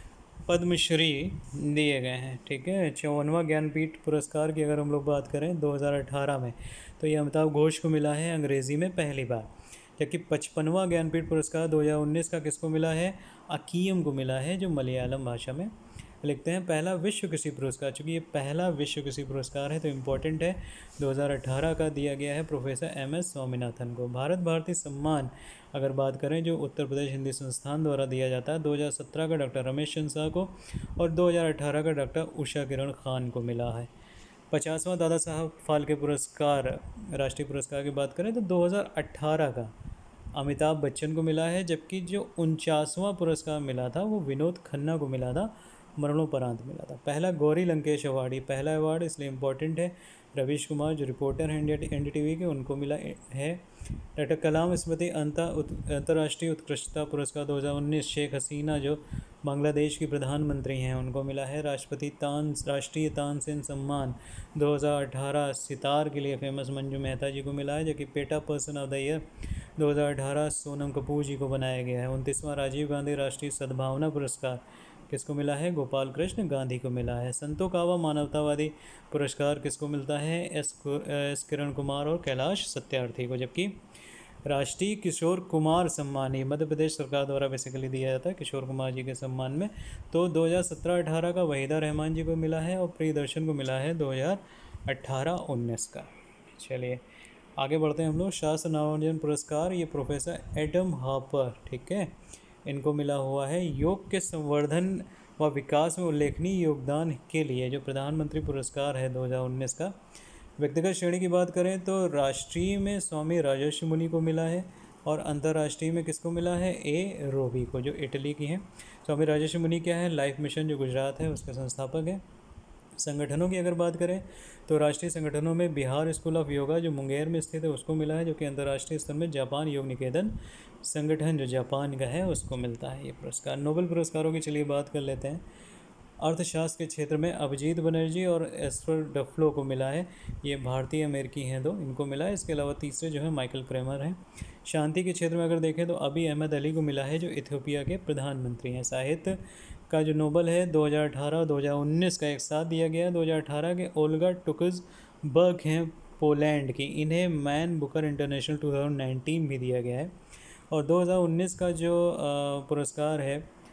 पद्मश्री दिए गए हैं। ठीक है, चौवनवा ज्ञानपीठ पुरस्कार की अगर हम लोग बात करें दो हज़ार अठारह में, तो ये अमिताभ घोष को मिला है अंग्रेज़ी में पहली बार। जबकि पचपनवा ज्ञानपीठ पुरस्कार दो हज़ार उन्नीस का किसको मिला है? अकीयम को मिला है जो मलयालम भाषा में लिखते हैं। पहला विश्व कृषि पुरस्कार, चूँकि ये पहला विश्व कृषि पुरस्कार है तो इम्पोर्टेंट है, दो हज़ार अठारह का दिया गया है प्रोफेसर एम एस स्वामीनाथन को। भारत भारती सम्मान अगर बात करें जो उत्तर प्रदेश हिंदी संस्थान द्वारा दिया जाता है, दो हज़ार सत्रह का डॉक्टर रमेश चंद शाह को और दो हज़ार अठारह का डॉक्टर उषा किरण खान को मिला है। पचासवां दादा साहब फाल्के पुरस्कार राष्ट्रीय पुरस्कार की बात करें तो दो हज़ार अठारह का अमिताभ बच्चन को मिला है। जबकि जो उनचासवां पुरस्कार मिला था वो विनोद खन्ना को मिला था, मरणोपरांत मिला था। पहला गौरी लंकेश अवार्ड, ये पहला अवार्ड इसलिए इम्पोर्टेंट है। रवीश कुमार जो रिपोर्टर हैं India N D T V के, उनको मिला है। डॉक्टर कलाम स्मृति अंतर्राष्ट्रीय उत्कृष्टता पुरस्कार दो हज़ार उन्नीस शेख हसीना जो बांग्लादेश की प्रधानमंत्री हैं उनको मिला है। राष्ट्रपति तान राष्ट्रीय तानसेन सम्मान दो हज़ार अठारह सितार के लिए फेमस मंजू मेहता जी को मिला है। जबकि PETA person of the year दो हज़ार अठारह सोनम कपूर जी को बनाया गया है। उनतीसवां राजीव गांधी राष्ट्रीय सद्भावना पुरस्कार किसको मिला है? गोपाल कृष्ण गांधी को मिला है। संतो कावा मानवतावादी पुरस्कार किसको मिलता है? एस एस किरण कुमार और कैलाश सत्यार्थी को। जबकि राष्ट्रीय किशोर कुमार सम्मान ये मध्य प्रदेश सरकार द्वारा बेसिकली दिया जाता है किशोर कुमार जी के सम्मान में, तो दो हज़ार सत्रह अठारह का वहीदा रहमान जी को मिला है और प्रियदर्शन को मिला है दो हज़ार अठारह उन्नीस का। चलिए आगे बढ़ते हैं हम लोग। शास्त्र नामार्जन पुरस्कार ये प्रोफेसर एडम हार्पर, ठीक है, इनको मिला हुआ है योग के संवर्धन व विकास में उल्लेखनीय योगदान के लिए, जो प्रधानमंत्री पुरस्कार है दो हज़ार उन्नीस का। व्यक्तिगत श्रेणी की बात करें तो राष्ट्रीय में स्वामी राजर्षि मुनि को मिला है और अंतर्राष्ट्रीय में किसको मिला है? ए रोबी को, जो इटली की हैं। स्वामी राजर्षि मुनि क्या है? लाइफ मिशन जो गुजरात है उसके संस्थापक हैं। संगठनों की अगर बात करें तो राष्ट्रीय संगठनों में बिहार स्कूल ऑफ योगा जो मुंगेर में स्थित है उसको मिला है, जो कि अंतर्राष्ट्रीय स्तर में जापान योग निकेतन संगठन जो जापान का है उसको मिलता है ये पुरस्कार। नोबेल पुरस्कारों की चलिए बात कर लेते हैं। अर्थशास्त्र के क्षेत्र में अभिजीत बनर्जी और एस्टर डफलो को मिला है, ये भारतीय अमेरिकी हैं दो, इनको मिला है। इसके अलावा तीसरे जो है माइकल क्रेमर हैं। शांति के क्षेत्र में अगर देखें तो अबी अहमद अली को मिला है जो इथियोपिया के प्रधानमंत्री हैं। साहित्य का जो नोबेल है दो हज़ार अठारह दो हज़ार उन्नीस का एक साथ दिया गया है। दो हज़ार अठारह के ओल्गा टुकसबर्ग हैं पोलैंड की, इन्हें मैन बुकर इंटरनेशनल दो हज़ार उन्नीस भी दिया गया है। और दो हज़ार उन्नीस का जो पुरस्कार है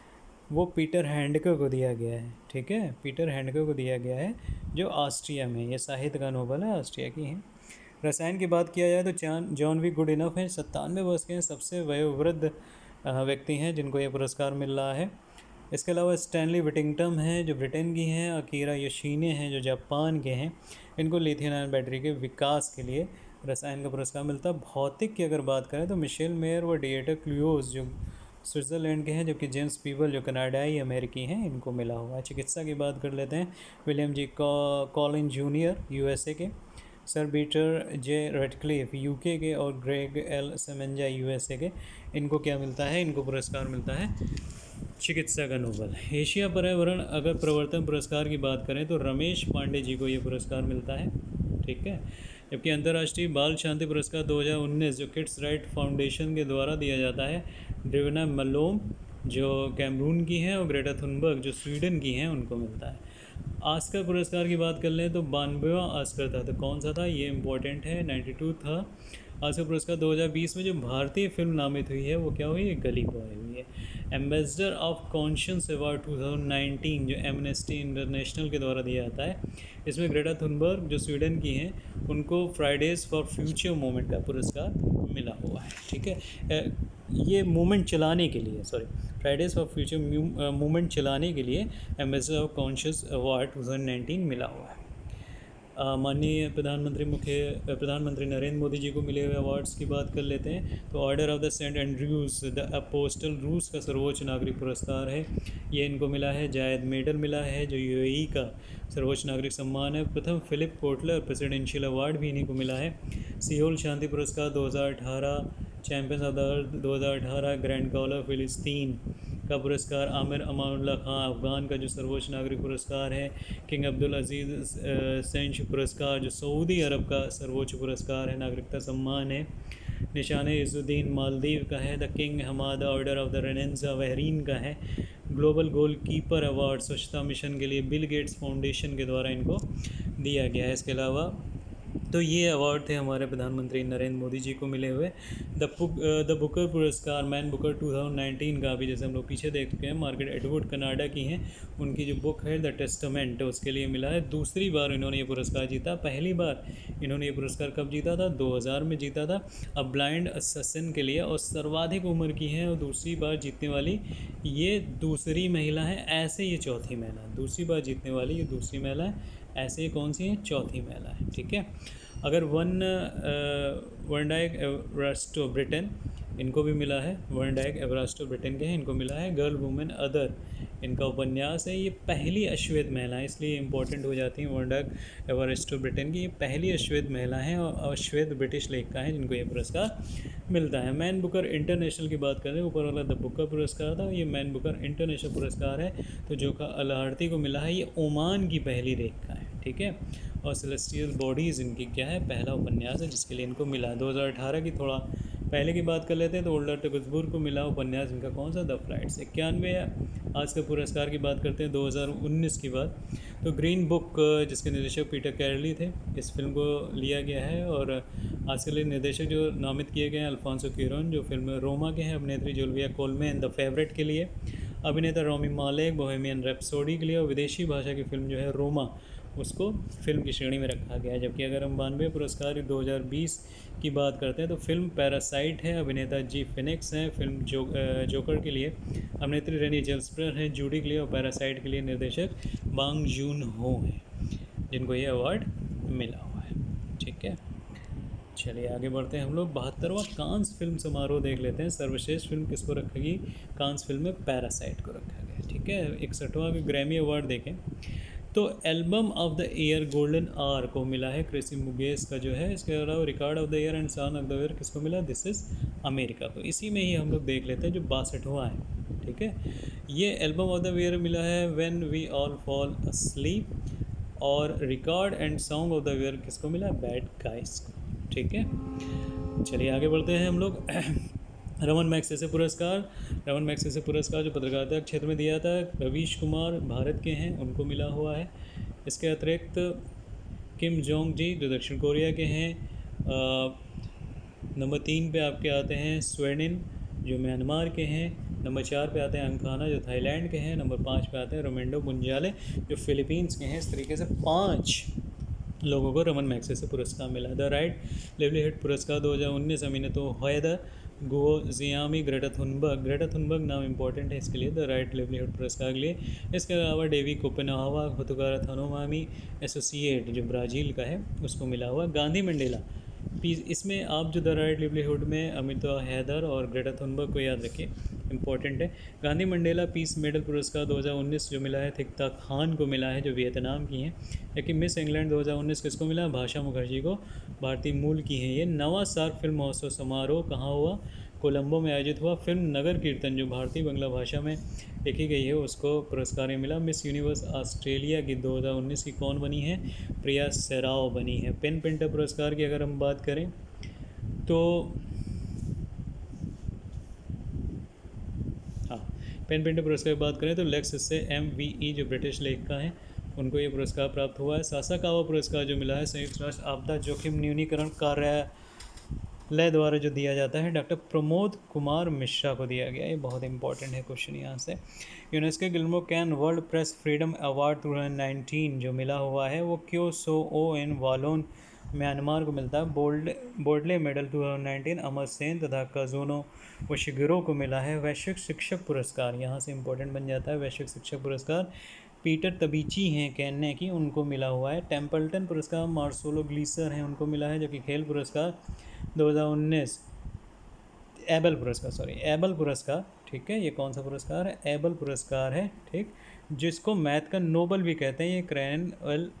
वो पीटर हैंडके को दिया गया है। ठीक है, पीटर हैंडके को दिया गया है, जो ऑस्ट्रिया में, ये साहित्य का नोबल है, ऑस्ट्रिया की है। रसायन की बात किया जाए तो John John V Goodenough है, सत्तानवे वर्ष के हैं, सबसे वयोवृद्ध व्यक्ति हैं जिनको ये पुरस्कार मिल रहा है। इसके अलावा स्टैनली विटिंगटन हैं जो ब्रिटेन की हैं, अकीरा योशीने हैं जो जापान के हैं। इनको लिथियम आयन बैटरी के विकास के लिए रसायन का पुरस्कार मिलता है। भौतिक की अगर बात करें तो मिशेल मेयर व डिएटर क्लूज जो स्विट्ज़रलैंड के हैं, जबकि जेम्स पीबल जो कनाडाई अमेरिकी हैं, इनको मिला हुआ है। चिकित्सा की बात कर लेते हैं, William G Kaelin Junior USA के, sir Peter J Ratcliffe UK के, और ग्रेग एल सेमेंजा यूएसए के। इनको क्या मिलता है? इनको पुरस्कार मिलता है चिकित्सा का नोबल। एशिया पर्यावरण अगर प्रवर्तन पुरस्कार की बात करें तो रमेश पांडे जी को ये पुरस्कार मिलता है। ठीक है, जबकि अंतर्राष्ट्रीय बाल शांति पुरस्कार दो हज़ार उन्नीस जो किड्स राइट फाउंडेशन के द्वारा दिया जाता है, ड्रिवना मलोम जो कैमरून की हैं और ग्रेटा थुनबर्ग जो स्वीडन की हैं, उनको मिलता है। ऑस्कर पुरस्कार की बात कर लें तो बानवेवां ऑस्कर था, तो कौन सा था ये इम्पोर्टेंट है, बानवे था। ऑस्कर पुरस्कार दो हज़ार बीस में जो भारतीय फिल्म नामित हुई है वो क्या हुई है? गली बॉय हुई है। एम्बेसडर ऑफ कॉन्शियंस अवार्ड दो हज़ार उन्नीस जो एमनेस्टी इंटरनेशनल के द्वारा दिया जाता है, इसमें ग्रेटा थुनबर्ग जो स्वीडन की हैं, उनको फ्राइडेज़ फॉर फ्यूचर मूवमेंट का पुरस्कार मिला हुआ है। ठीक है, ये मूवमेंट चलाने के लिए, sorry Fridays for Future movement चलाने के लिए एम्बेसडर ऑफ कॉन्शियस अवार्ड दो हज़ार उन्नीस मिला हुआ है। माननीय प्रधानमंत्री मुख्य प्रधानमंत्री नरेंद्र मोदी जी को मिले हुए अवार्ड्स की बात कर लेते हैं तो Order of the Saint Andrew the Apostle रूस का सर्वोच्च नागरिक पुरस्कार है, ये इनको मिला है। जायद मेडल मिला है जो यूएई का सर्वोच्च नागरिक सम्मान है। प्रथम फिलिप कोटलर प्रेसिडेंशियल अवार्ड भी इन्हीं को मिला है। सियोल शांति पुरस्कार दो हज़ार अठारह, चैम्पियंस ऑफ द अर्थ दो हज़ार अठारह, ग्रैंड कॉलर फिलिस्तीन का पुरस्कार, आमिर अमानुल्लाह खान अफ़गान का जो सर्वोच्च नागरिक पुरस्कार है, किंग अब्दुल अजीज़ सेंच पुरस्कार जो सऊदी अरब का सर्वोच्च पुरस्कार है, नागरिकता सम्मान है। निशान इज़ुद्दीन मालदीव का है। The King Hamad Order of the Renaissance Bahrain का है। ग्लोबल गोल कीपर अवार्ड स्वच्छता मिशन के लिए बिल गेट्स फाउंडेशन के द्वारा इनको दिया गया है। इसके अलावा तो ये अवार्ड थे हमारे प्रधानमंत्री नरेंद्र मोदी जी को मिले हुए। द द बुकर पुरस्कार मैन बुकर दो हज़ार उन्नीस का भी, जैसे हम लोग पीछे देख चुके हैं, मार्garet एटवुड कनाडा की हैं, उनकी जो बुक है द टेस्टामेंट उसके लिए मिला है। दूसरी बार इन्होंने ये पुरस्कार जीता। पहली बार इन्होंने ये पुरस्कार कब जीता था? दो हज़ार में जीता था, अ ब्लाइंड असैसिन के लिए, और सर्वाधिक उम्र की हैं और दूसरी बार जीतने वाली ये दूसरी महिला है। ऐसे ये चौथी महिला है, दूसरी बार जीतने वाली ये दूसरी महिला है। ऐसे ये कौन सी है? चौथी महिला है। ठीक है, अगर वन वन डाइक एवरास्टो ब्रिटेन, इनको भी मिला है। वन डाइक एवरास्टो ब्रिटेन के हैं, इनको मिला है। गर्ल वुमेन अदर इनका उपन्यास है। ये पहली अश्वेत महिला है, इसलिए इंपॉर्टेंट हो जाती हैं। वन डाइक एवरास्टो ब्रिटेन की ये पहली अश्वेत महिला हैं और अश्वेत ब्रिटिश लेखिका हैं जिनको ये पुरस्कार मिलता है। मैन बुकर इंटरनेशनल की बात करें, ऊपर वाला द बुकर पुरस्कार था, ये मैन बुकर इंटरनेशनल पुरस्कार है। तो जो का अलाहर्ती को मिला है, ये ओमान की पहली लेखिका है। ठीक है, और सेलेस्टियल बॉडीज़ इनकी क्या है? पहला उपन्यास है जिसके लिए इनको मिला। दो हज़ार अठारह की थोड़ा पहले की बात कर लेते हैं तो ओल्डर टगसबुर्ग को मिला उपन्यास इनका कौन सा? The Flights. इक्यानवे आज के पुरस्कार की बात करते हैं दो हज़ार उन्नीस की बात, तो ग्रीन बुक जिसके निर्देशक पीटर कैरली थे, इस फिल्म को लिया गया है। और आज के लिए निर्देशक जो नामित किए गए हैं अल्फांसो क्यूरॉन जो फिल्म रोमा के हैं, अभिनेत्री जुलिया कोलमैन द फेवरेट के लिए, अभिनेता रामी मालेक बोहेमियन रैप्सोडी के लिए, और विदेशी भाषा की फिल्म जो है रोमा उसको फिल्म की श्रेणी में रखा गया है। जबकि अगर हम बानवे पुरस्कार दो हज़ार बीस की बात करते हैं तो फिल्म पैरासाइट है, अभिनेता जी फिनिक्स हैं। फिल्म जो जोकर के लिए अभिनेत्री रेनी जेल्सपर हैं जूडी के लिए, और पैरासाइट के लिए निर्देशक बांग जून हो हैं जिनको ये अवार्ड मिला हुआ है। ठीक है, चलिए आगे बढ़ते हैं हम लोग। बहत्तरवां कांस फिल्म समारोह देख लेते हैं। सर्वश्रेष्ठ फिल्म किसको रखेगी? कांस फिल्म में पैरासाइट को रखा गया। ठीक है, इकसठवां ग्रैमी अवार्ड देखें तो album of the year golden hour को मिला है क्रिसी मुगेस का जो है। इसके अलावा record of the year and song of the year किसको मिला? दिस इज़ अमेरिका को। इसी में ही हम लोग देख लेते हैं जो बासठवां है। ठीक है, ये एल्बम ऑफ द ईयर मिला है when we all fall asleep, और record and song of the year किसको मिला? बैड गाइस को। ठीक है, चलिए आगे बढ़ते हैं हम लोग। रमन मैग्सेसे पुरस्कार, रमन मैग्सेसे पुरस्कार जो पत्रकारिता क्षेत्र में दिया था, रवीश कुमार भारत के हैं, उनको मिला हुआ है। इसके अतिरिक्त किम जोंग जी जो दक्षिण कोरिया के हैं। नंबर तीन पे आपके आते हैं स्वेनिन जो म्यांमार के हैं। नंबर चार पे आते हैं अंकाना जो थाईलैंड के हैं। नंबर पाँच पे आते हैं रोमेंडो पुंजाले जो फिलीपींस के हैं। इस तरीके से पाँच लोगों को रमन मैग्सेसे पुरस्कार मिला। द राइट लिवलीहुड पुरस्कार दो हज़ार उन्नीस Aminatou Haidar Guo Jianmei Greta Thunberg. Greta Thunberg नाम इंपॉर्टेंट है इसके लिए, द राइट लिवलीहुड पुरस्कार के लिए। इसके अलावा Davi Kopenawa Hutukara Yanomami associate जो ब्राज़ील का है उसको मिला हुआ। गांधी मंडेला पीस, इसमें आप जो द राइट लिवलीहुड में अमितो हैदर और ग्रेटा थुनबर्ग को याद रखिए, इंपॉर्टेंट है। गांधी मंडेला पीस मेडल पुरस्कार दो हज़ार उन्नीस जो मिला है थिक्ता खान को मिला है जो वियतनाम की हैं। लेकिन मिस इंग्लैंड दो हज़ार उन्नीस किसको मिला? भाषा मुखर्जी को, भारतीय मूल की हैं ये। नवा सार्क फिल्म महोत्सव समारोह कहाँ हुआ? कोलंबो में आयोजित हुआ। फिल्म नगर कीर्तन जो भारतीय बंगला भाषा में लिखी गई है उसको पुरस्कार मिला। मिस यूनिवर्स ऑस्ट्रेलिया की दो हज़ार उन्नीस की कौन बनी है? प्रिया सेराव बनी है। पेन पिंटर पुरस्कार की अगर हम बात करें तो हाँ, पेन पिंटर पुरस्कार की बात करें तो लेक्स से एम वी ई जो ब्रिटिश लेखिका हैं उनको ये पुरस्कार प्राप्त हुआ है। सासाकावा पुरस्कार जो मिला है संयुक्त राष्ट्र आपदा जोखिम न्यूनीकरण कार्यालय द्वारा जो दिया जाता है डॉक्टर प्रमोद कुमार मिश्रा को दिया गया। ये बहुत इंपॉर्टेंट है क्वेश्चन यहाँ से। UNESCO Guillermo Cano world press freedom award दो हज़ार उन्नीस जो मिला हुआ है वो क्यो सो ओ इन वालोन म्यांमार को मिलता है। बोल्ड बोर्डले मेडल दो हज़ार उन्नीस अमर सेन तथा काजुनो ओशिगिरो को मिला है। वैश्विक शिक्षक पुरस्कार यहाँ से इंपॉर्टेंट बन जाता है। वैश्विक शिक्षक पुरस्कार पीटर तबीची हैं केन्या की, उनको मिला हुआ है। टेम्पल्टन पुरस्कार मार्सोलो ग्लीसर हैं उनको मिला है। जो कि खेल पुरस्कार दो हज़ार उन्नीस एबल पुरस्कार सॉरी एबल पुरस्कार, ठीक है, ये कौन सा पुरस्कार है? एबल पुरस्कार है, ठीक, जिसको मैथ का नोबल भी कहते हैं। ये क्रैन एल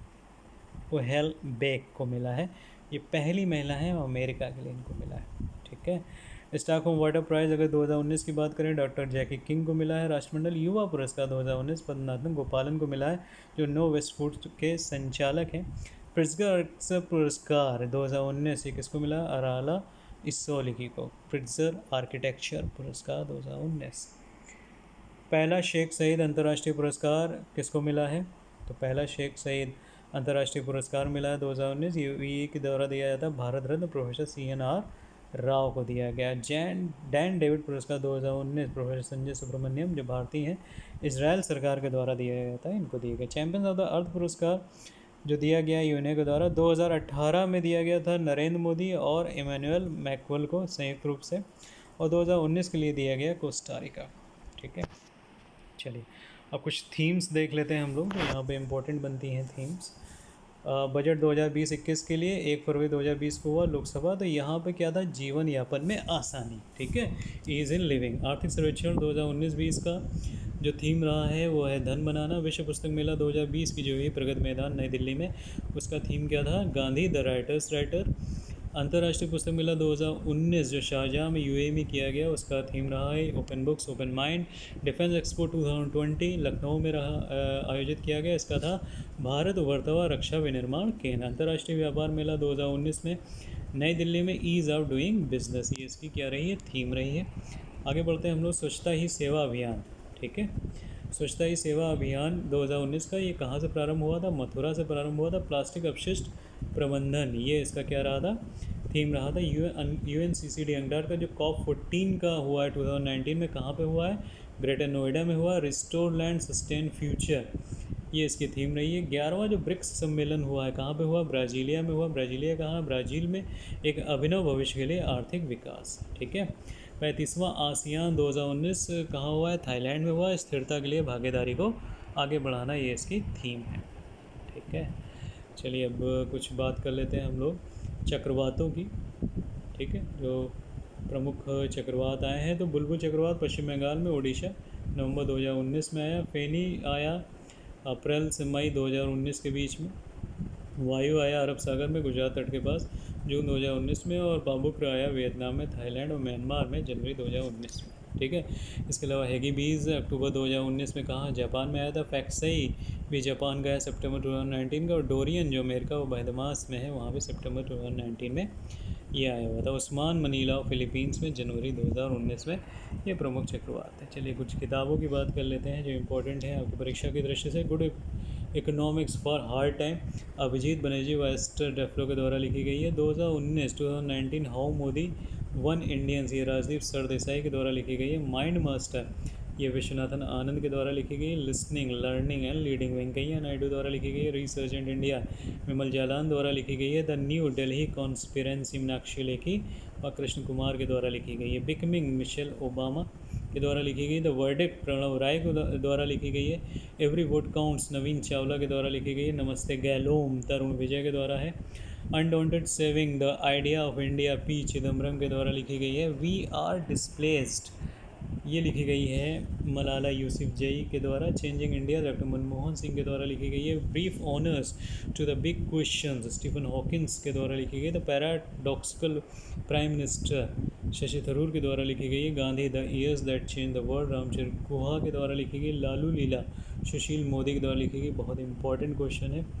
ओहेल बेक को मिला है। ये पहली महिला है अमेरिका के लिए इनको मिला है, ठीक है। स्टॉकहोम वाटर प्राइज़ अगर दो हज़ार उन्नीस की बात करें डॉक्टर जैकी किंग को मिला है। राष्ट्रमंडल युवा पुरस्कार दो हज़ार उन्नीस पद्मनाभन गोपालन को मिला है जो नो वेस्ट फूड के संचालक हैं। प्रिट्जर पुरस्कार दो हज़ार उन्नीस ये किसको मिला? अराला इसोलिकी को। प्रिट्जर आर्किटेक्चर पुरस्कार दो हज़ार उन्नीस। पहला शेख सईद अंतर्राष्ट्रीय पुरस्कार किसको मिला है? तो पहला शेख सईद अंतर्राष्ट्रीय पुरस्कार मिला है दो हज़ार उन्नीस यूएई के द्वारा दिया जाता है। Bharat Ratna professor C N R Rao को दिया गया। जैन डैन डेविड पुरस्कार दो हज़ार उन्नीस प्रोफेसर संजय सुब्रमण्यम जो भारतीय हैं इजराइल सरकार के द्वारा दिया जाता है, इनको दिया गया। चैंपियंस ऑफ द अर्थ पुरस्कार जो दिया गया यूएनए के द्वारा दो हज़ार अठारह में दिया गया था नरेंद्र मोदी और इमैनुअल मैक्वेल को संयुक्त रूप से, और दो हज़ार उन्नीस के लिए दिया गया कोस्टारिका, ठीक है। चलिए अब कुछ थीम्स देख लेते हैं हम लोग, तो यहाँ पे इम्पोर्टेंट बनती हैं थीम्स। बजट दो हज़ार बीस इक्कीस के लिए एक फरवरी दो हज़ार बीस को हुआ लोकसभा, तो यहाँ पे क्या था? जीवन यापन में आसानी, ठीक है, ईज इन लिविंग। आर्थिक सर्वेक्षण दो हज़ार उन्नीस बीस का जो थीम रहा है वो है धन बनाना। विश्व पुस्तक मेला दो हज़ार बीस की जो हुई प्रगति मैदान नई दिल्ली में, उसका थीम क्या था? Gandhi the writers writer. अंतर्राष्ट्रीय पुस्तक मेला दो हज़ार उन्नीस जो शारजाह में यूएई में किया गया उसका थीम रहा है open books open mind. Defence expo दो हज़ार बीस लखनऊ में रहा आयोजित किया गया, इसका था भारत वर्तवा रक्षा विनिर्माण केंद्र। अंतर्राष्ट्रीय व्यापार मेला दो हज़ार उन्नीस में नई दिल्ली में ईज़ ऑफ डूइंग बिजनेस, ये इसकी क्या रही है? थीम रही है। आगे बढ़ते हैं हम लोग। स्वच्छता ही सेवा अभियान, ठीक है, स्वच्छता ही सेवा अभियान दो हज़ार उन्नीस का ये कहाँ से प्रारंभ हुआ था? मथुरा से प्रारंभ हुआ था। प्लास्टिक अपशिष्ट प्रबंधन ये इसका क्या रहा था? थीम रहा था। U N C C D अंडार का जो कॉप फोर्टीन का हुआ है दो हज़ार उन्नीस में, कहाँ पे हुआ है? ग्रेटर नोएडा में हुआ। रिस्टोर लैंड सस्टेन फ्यूचर ये इसकी थीम रही है। ग्यारहवां जो ब्रिक्स सम्मेलन हुआ है कहाँ पे हुआ? ब्राज़ीलिया में हुआ। ब्राज़ीलिया कहाँ? ब्राज़ील में। एक अभिनव भविष्य के लिए आर्थिक विकास, ठीक है। पैंतीसवां आसियान दो हज़ार उन्नीस कहाँ हुआ है? थाईलैंड में हुआ। स्थिरता के लिए भागीदारी को आगे बढ़ाना ये इसकी थीम है, ठीक है। चलिए अब कुछ बात कर लेते हैं हम लोग चक्रवातों की, ठीक है। जो प्रमुख चक्रवात आए हैं तो बुलबुल चक्रवात पश्चिम बंगाल में, ओडिशा नवंबर दो हज़ार उन्नीस में आया। फेनी आया अप्रैल से मई दो हज़ार उन्नीस के बीच में। वायु आया अरब सागर में गुजरात तट के पास जून दो हज़ार उन्नीस में, और बाबुक आया वियतनाम में, थाईलैंड और म्यांमार में जनवरी दो हज़ार उन्नीस में, ठीक है। इसके अलावा हेगीबीज अक्टूबर दो हज़ार उन्नीस में कहाँ? जापान में आया था। फैक्सई भी जापान का है सितंबर दो हज़ार उन्नीस का, और डोरियन जो अमेरिका व बहदमास में है वहाँ भी सितंबर दो हज़ार उन्नीस में ये आया हुआ था। उस्मान मनीला फिलीपींस में जनवरी दो हज़ार उन्नीस में ये प्रमुख चक्रवात है। चलिए कुछ किताबों की बात कर लेते हैं जो इम्पोर्टेंट है आपकी परीक्षा की दृष्टि से। Good economics for hard time Abhijit Banerjee Esther Duflo के द्वारा लिखी गई है। दो हज़ार उन्नीस two thousand nineteen how Modi won Indians ये राजदीप सरदेसाई के द्वारा लिखी गई है। माइंड मास्टर ये विश्वनाथन आनंद के द्वारा लिखी गई। Listening learning and leading Venkaiah Naidu द्वारा लिखी गई है। रिसर्जेंट इंडिया विमल जालान द्वारा लिखी गई है। The new Delhi conspiracy Meenakshi Lekhi और कृष्ण कुमार के द्वारा लिखी गई है। बिकमिंग मिशेल ओबामा के द्वारा लिखी गई। द वर्डिक्ट प्रणव राय के द्वारा लिखी गई है। Every vote counts Navin Chawla के द्वारा लिखी गई है। नमस्ते गैलोम तरुण विजय के द्वारा है। Undaunted saving the idea of India P Chidambaram के द्वारा लिखी गई है। वी आर डिस्प्लेस्ड ये लिखी गई है मलाला यूसुफ जई के द्वारा। Changing India doctor Manmohan Singh के द्वारा लिखी गई है। Brief answers to the big questions Stephen Hawking के द्वारा लिखी गई। The paradoxical prime minister Shashi Tharoor के द्वारा लिखी गई है। Gandhi the years that change the world Ramachandra Guha के द्वारा लिखी गई। लालू लीला सुशील मोदी के द्वारा लिखी गई। बहुत इंपॉर्टेंट क्वेश्चन है,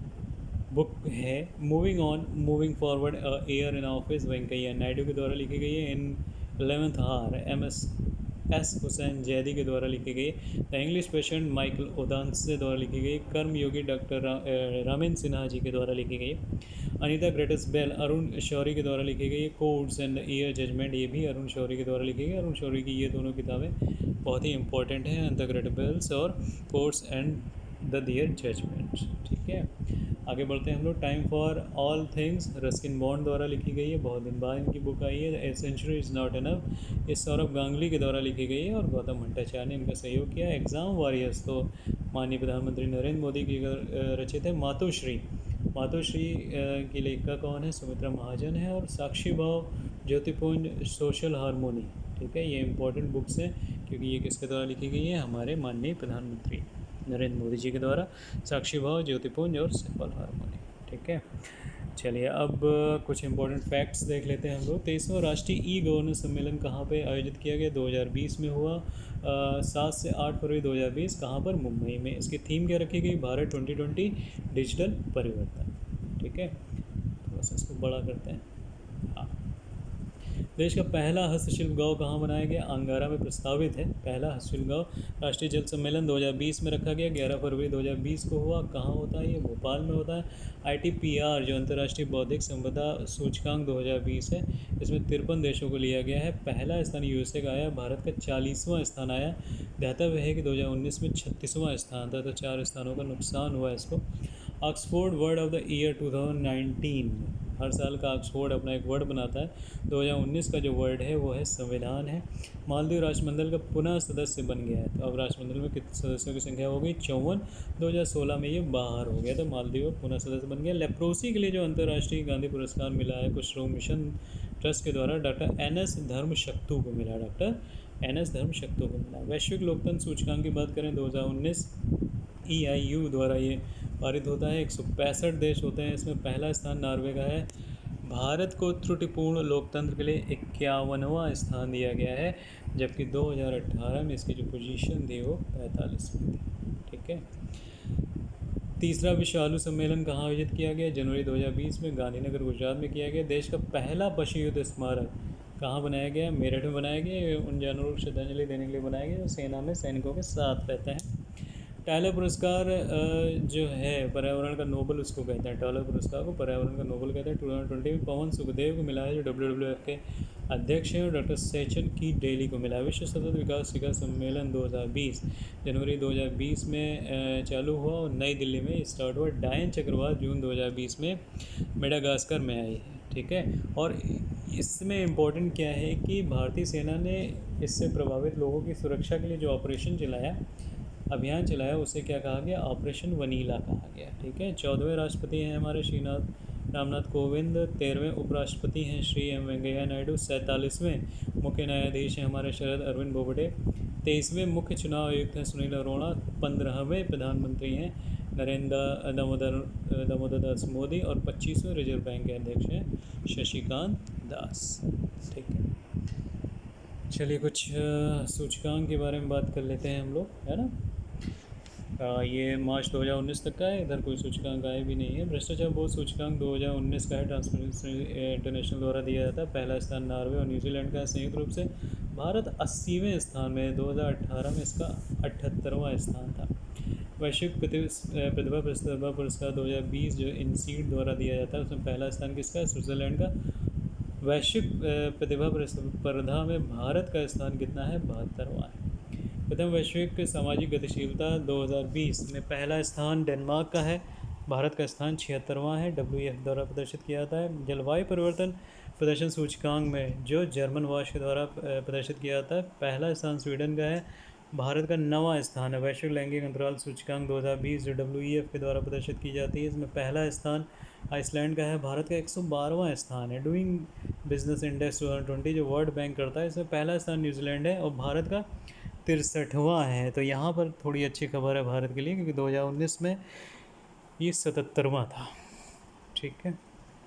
बुक है। Moving on moving forward a year in office Venkaiah Naidu के द्वारा लिखी गई है। In eleventh hour M S S Hussain Zaidi के द्वारा लिखी गई। द इंग्लिश पेशेंट माइकल ओदांस के द्वारा लिखी गई। कर्म योगी डॉक्टर रा, रामेन सिन्हा जी के द्वारा लिखी गई। अनीता ग्रेटेस्ट बेल अरुण शौरी के द्वारा लिखी गई। कोड्स एंड ईयर जजमेंट ये भी अरुण शौरी के द्वारा लिखी गई। अरुण शौरी की ये दोनों किताबें बहुत ही इंपॉर्टेंट हैं, अनीता ग्रेटेस्ट बेल्स और courts and their judgment. ठीक है, आगे बढ़ते हैं हम लोग। Time for all things Ruskin Bond द्वारा लिखी गई है। बहुत दिन बाद इनकी बुक आई है। A century is not enough ये सौरभ गांगुली के द्वारा लिखी गई है और गौतम भट्टाचार्य ने इनका सहयोग किया। एग्ज़ाम वॉरियर्स तो माननीय प्रधानमंत्री नरेंद्र मोदी की रचित है। मातोश्री मातोश्री की लेखिका कौन है? सुमित्रा महाजन है। और साक्षी भाव ज्योतिपुंज सोशल हारमोनी। ठीक है, ये इंपॉर्टेंट बुक्स हैं क्योंकि ये किसके द्वारा लिखी गई है? हमारे माननीय प्रधानमंत्री नरेंद्र मोदी जी के द्वारा। साक्षी भाव ज्योतिपुंज और सोशल हारमोनी। ठीक है, चलिए अब कुछ इंपॉर्टेंट फैक्ट्स देख लेते हैं हम लोग। तेईसवां राष्ट्रीय ई गवर्नेंस सम्मेलन कहाँ पे आयोजित किया गया? दो हज़ार बीस में हुआ। सात से आठ फरवरी दो हज़ार बीस। कहाँ पर? मुंबई में। इसकी थीम क्या रखी गई? भारत ट्वेंटी ट्वेंटी डिजिटल परिवर्तन। ठीक है, थोड़ा सा इसको बड़ा करते हैं। हाँ, देश का पहला हस्तशिल्प गांव कहाँ बनाया गया? अंगारा में प्रस्तावित है पहला हस्तशिल्प गांव। राष्ट्रीय जल सम्मेलन दो हज़ार बीस में रखा गया, ग्यारह फरवरी दो हज़ार बीस को हुआ। कहाँ होता है ये? भोपाल में होता है। आई टी पी आर जो अंतर्राष्ट्रीय बौद्धिक संपदा सूचकांक दो हज़ार बीस है, इसमें तिरपन देशों को लिया गया है। पहला स्थान यूएसए का आया, भारत का चालीसवां स्थान आया। ध्यातव्य है कि दो हज़ार उन्नीस में छत्तीसवां स्थान था, तो चार स्थानों का नुकसान हुआ इसको। Oxford word of the year two thousand nineteen, हर साल का ऑक्सफोर्ड अपना एक वर्ड बनाता है। दो हज़ार उन्नीस का जो वर्ड है वो है संविधान है। मालदीव राष्ट्रमंडल का पुनः सदस्य बन गया है, तो अब राष्ट्रमंडल में कितने सदस्यों की संख्या हो गई? चौवन। दो हज़ार सोलह में ये बाहर हो गया, तो मालदीव पुनः सदस्य बन गया। लेप्रोसी के लिए जो अंतर्राष्ट्रीय गांधी पुरस्कार मिला है कुशरोग मिशन ट्रस्ट के द्वारा, डॉक्टर एन एस धर्मशक्तु को मिला। डॉक्टर एन एस धर्मशक्तु को मिला। वैश्विक लोकतंत्र सूचकांक की बात करें दो हज़ार उन्नीस ई आई यू द्वारा ये पारित होता है। एक सौ पैंसठ देश होते हैं, इसमें पहला स्थान नॉर्वे का है। भारत को त्रुटिपूर्ण लोकतंत्र के लिए इक्यावनवां स्थान दिया गया है, जबकि दो हज़ार अठारह में इसकी जो पोजीशन थी वो पैंतालीसवीं थी। ठीक है, तीसरा विश्व आलू सम्मेलन कहाँ आयोजित किया गया? जनवरी दो हज़ार बीस में गांधीनगर गुजरात में किया गया। देश का पहला पशु युद्ध स्मारक कहाँ बनाया गया? मेरठ में बनाया गया। उन जानवरों को श्रद्धांजलि देने के लिए बनाया गया जो सेना में सैनिकों के साथ रहते हैं। टाइलर पुरस्कार जो है पर्यावरण का नोबल उसको कहते हैं। टाइलर पुरस्कार को पर्यावरण का नोबल कहते हैं। टू थाउजेंड ट्वेंटी में पवन सुखदेव को मिला है जो डब्ल्यू डब्ल्यू एफ के अध्यक्ष हैं, और डॉक्टर सैचन की डेली को मिला है। विश्व सतत विकास शिखर सम्मेलन दो हज़ार बीस जनवरी दो हज़ार बीस में चालू हुआ और नई दिल्ली में स्टार्ट हुआ। डायन चक्रवात जून दो हज़ार बीस में मेडागास्कर में आई है। ठीक है, और इसमें इम्पोर्टेंट क्या है कि भारतीय सेना ने इससे प्रभावित लोगों की सुरक्षा के लिए जो ऑपरेशन चलाया अभियान चलाया उसे क्या कहा गया? ऑपरेशन वनीला कहा गया। ठीक है, चौदहवें राष्ट्रपति हैं हमारे श्रीनाथ रामनाथ कोविंद। तेरहवें उपराष्ट्रपति हैं श्री एम वेंकैया नायडू। सैंतालीसवें मुख्य न्यायाधीश हैं हमारे शरद अरविंद बोबडे। तेईसवें मुख्य चुनाव आयुक्त हैं सुनील अरोड़ा। पंद्रहवें प्रधानमंत्री हैं नरेंद्र दामोदर दामोदर दास मोदी। और पच्चीसवें रिजर्व बैंक के अध्यक्ष हैं शशिकांत दास। ठीक है, चलिए कुछ सूचकांक के बारे में बात कर लेते हैं हम लोग, है ना। आ, ये मार्च दो हज़ार उन्नीस तक का है, इधर कोई सूचकांक आए भी नहीं है। भ्रष्टाचार बोध सूचकांक दो हज़ार उन्नीस का है, ट्रांसपेरेंसी इंटरनेशनल द्वारा दिया जाता है। पहला स्थान नॉर्वे और न्यूजीलैंड का है संयुक्त रूप से। भारत अस्सीवें स्थान में, दो हज़ार अठारह में इसका अठहत्तरवां स्थान था। वैश्विक प्रति- प्रतिभा प्रतिभा पुरस्कार दो हज़ार बीस जो इनसीड द्वारा दिया जाता है उसमें पहला स्थान किसका है? स्विट्ज़रलैंड का। वैश्विक अ, प्रतिभा स्पर्धा में भारत का स्थान कितना है? बहत्तरवां है। प्रथम वैश्विक सामाजिक गतिशीलता दो हज़ार बीस में पहला स्थान डेनमार्क का है, भारत का स्थान छिहत्तरवां है, डब्ल्यू एफ द्वारा प्रदर्शित किया जाता है। जलवायु परिवर्तन प्रदर्शन सूचकांक में जो जर्मन वॉच के द्वारा प्रदर्शित किया जाता है, पहला स्थान स्वीडन का है, भारत का नवां स्थान है। वैश्विक लैंगिक अंतराल सूचकांक दो हज़ार बीस जो डब्ल्यू ई एफ के द्वारा प्रदर्शित की जाती है, इसमें पहला स्थान आइसलैंड का है, भारत का एक सौ बारहवां स्थान है। डूइंग बिजनेस इंडेक्स दो हज़ार बीस जो वर्ल्ड बैंक करता है, इसमें पहला स्थान न्यूजीलैंड है और भारत का तिरसठवां है। तो यहाँ पर थोड़ी अच्छी खबर है भारत के लिए, क्योंकि दो हज़ार उन्नीस में ये सतहत्तरवां था। ठीक है,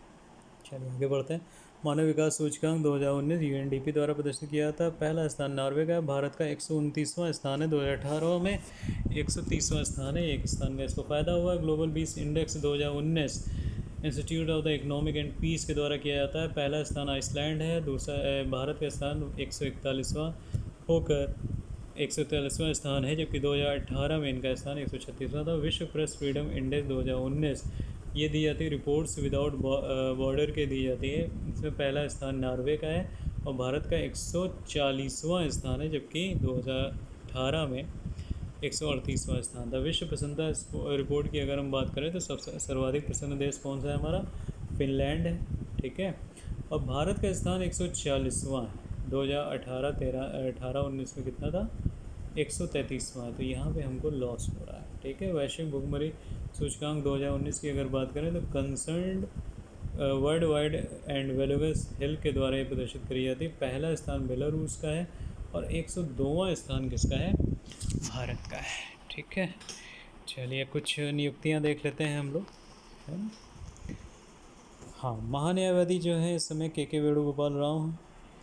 चलिए आगे बढ़ते हैं। मानव विकास सूचकांक दो हज़ार उन्नीस यू एन डी पी द्वारा प्रदर्शित किया था, पहला स्थान नॉर्वे का है, भारत का एक सौ उनतीसवां स्थान है। दो हज़ार अठारह में एक सौ तीसवां स्थान है, एक स्थान का इसको फ़ायदा हुआ। ग्लोबल पीस इंडेक्स दो हज़ार उन्नीस institute of the economic and peace के द्वारा किया जाता है, पहला स्थान आइसलैंड है, दूसरा भारत का स्थान एक सौ इकतालीसवां होकर एक सौ तैंतालीसवां स्थान है, जबकि दो हज़ार अठारह में इनका स्थान एक सौ छत्तीसवां था। विश्व प्रेस फ्रीडम इंडेक्स दो हज़ार उन्नीस ये दी जाती है रिपोर्ट्स विदाउट बॉर्डर के दी जाती है, इसमें पहला स्थान नॉर्वे का है और भारत का एक सौ चालीसवां स्थान है, जबकि दो हज़ार अठारह में एक सौ अड़तीसवां स्थान था। विश्व प्रसन्नता रिपोर्ट की अगर हम बात करें तो सबसे सर्वाधिक प्रसन्न देश कौन सा है? हमारा फिनलैंड है। ठीक है, और भारत का स्थान एक सौ चालीसवां है। दो हज़ार अठारह तेरह अठारह उन्नीस में कितना था? एक सौ तैंतीसवां। तो यहाँ पे हमको लॉस हो रहा है। ठीक है, वैश्विक भुखमरी सूचकांक दो हज़ार उन्नीस की अगर बात करें तो concerned worldwide and valuables health के द्वारा ये प्रदर्शित करी जाती है, पहला स्थान बेलारूस का है और एक सौ दोवां स्थान किसका है? भारत का है। ठीक है, चलिए कुछ नियुक्तियाँ देख लेते हैं हम लोग, है ना। हाँ, महान्यायवादी जो है इस समय के के वेणुगोपाल राव हैं।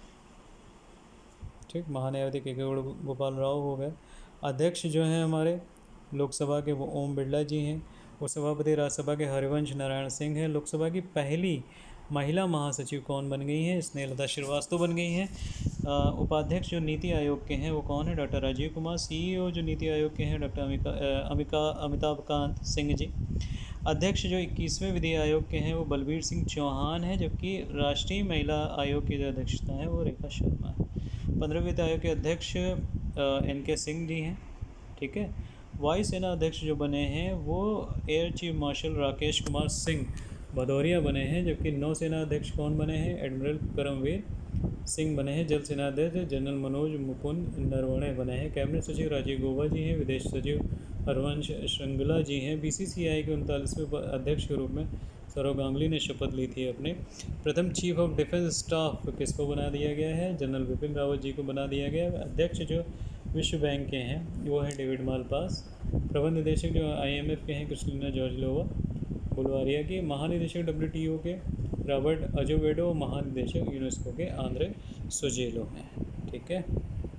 ठीक, महान्यायवादी के के वेणुगोपाल राव हो गए। अध्यक्ष जो हैं हमारे लोकसभा के वो ओम बिरला जी हैं। और सभापति राज्यसभा के हरिवंश नारायण सिंह हैं। लोकसभा की पहली महिला महासचिव कौन बन गई हैं? स्नेहलता श्रीवास्तव बन गई हैं। उपाध्यक्ष जो नीति आयोग के हैं वो कौन है? डॉक्टर राजीव कुमार। सीईओ जो नीति आयोग के हैं डॉक्टर अमिका अमिका अमिताभ कांत सिंह जी। अध्यक्ष जो इक्कीसवें विधि आयोग के हैं वो बलबीर सिंह चौहान है, जबकि राष्ट्रीय महिला आयोग की जो अध्यक्षता है वो रेखा शर्मा है। पंद्रहवें वित्त आयोग के अध्यक्ष एन के सिंह जी हैं। ठीक है, वायुसेना अध्यक्ष जो बने हैं वो air chief marshal Rakesh Kumar Singh Bhadauria बने हैं, जबकि नौसेना अध्यक्ष कौन बने हैं? एडमिरल करमवीर सिंह बने हैं। जल सेना अध्यक्ष जनरल मनोज मुकुंद नरवणे बने हैं। कैबिनेट सचिव राजीव गौबा जी हैं। विदेश सचिव हरवंश श्रृंगला जी हैं। बीसीसीआई के उनतालीसवें अध्यक्ष के रूप में सौरव गांगुली ने शपथ ली थी अपने। प्रथम चीफ ऑफ डिफेंस स्टाफ किसको बना दिया गया है? जनरल बिपिन रावत जी को बना दिया गया है। अध्यक्ष जो विश्व बैंक के हैं वो है डेविड मालपास। प्रबंध निदेशक जो आईएमएफ के हैं क्रिस्टिना जॉर्जलोवा बुलवारिया की। महानिदेशक डब्ल्यूटीओ के रॉबर्ट अजोवेडो, महानिदेशक यूनेस्को के आंद्रे सोजेलो हैं। ठीक है,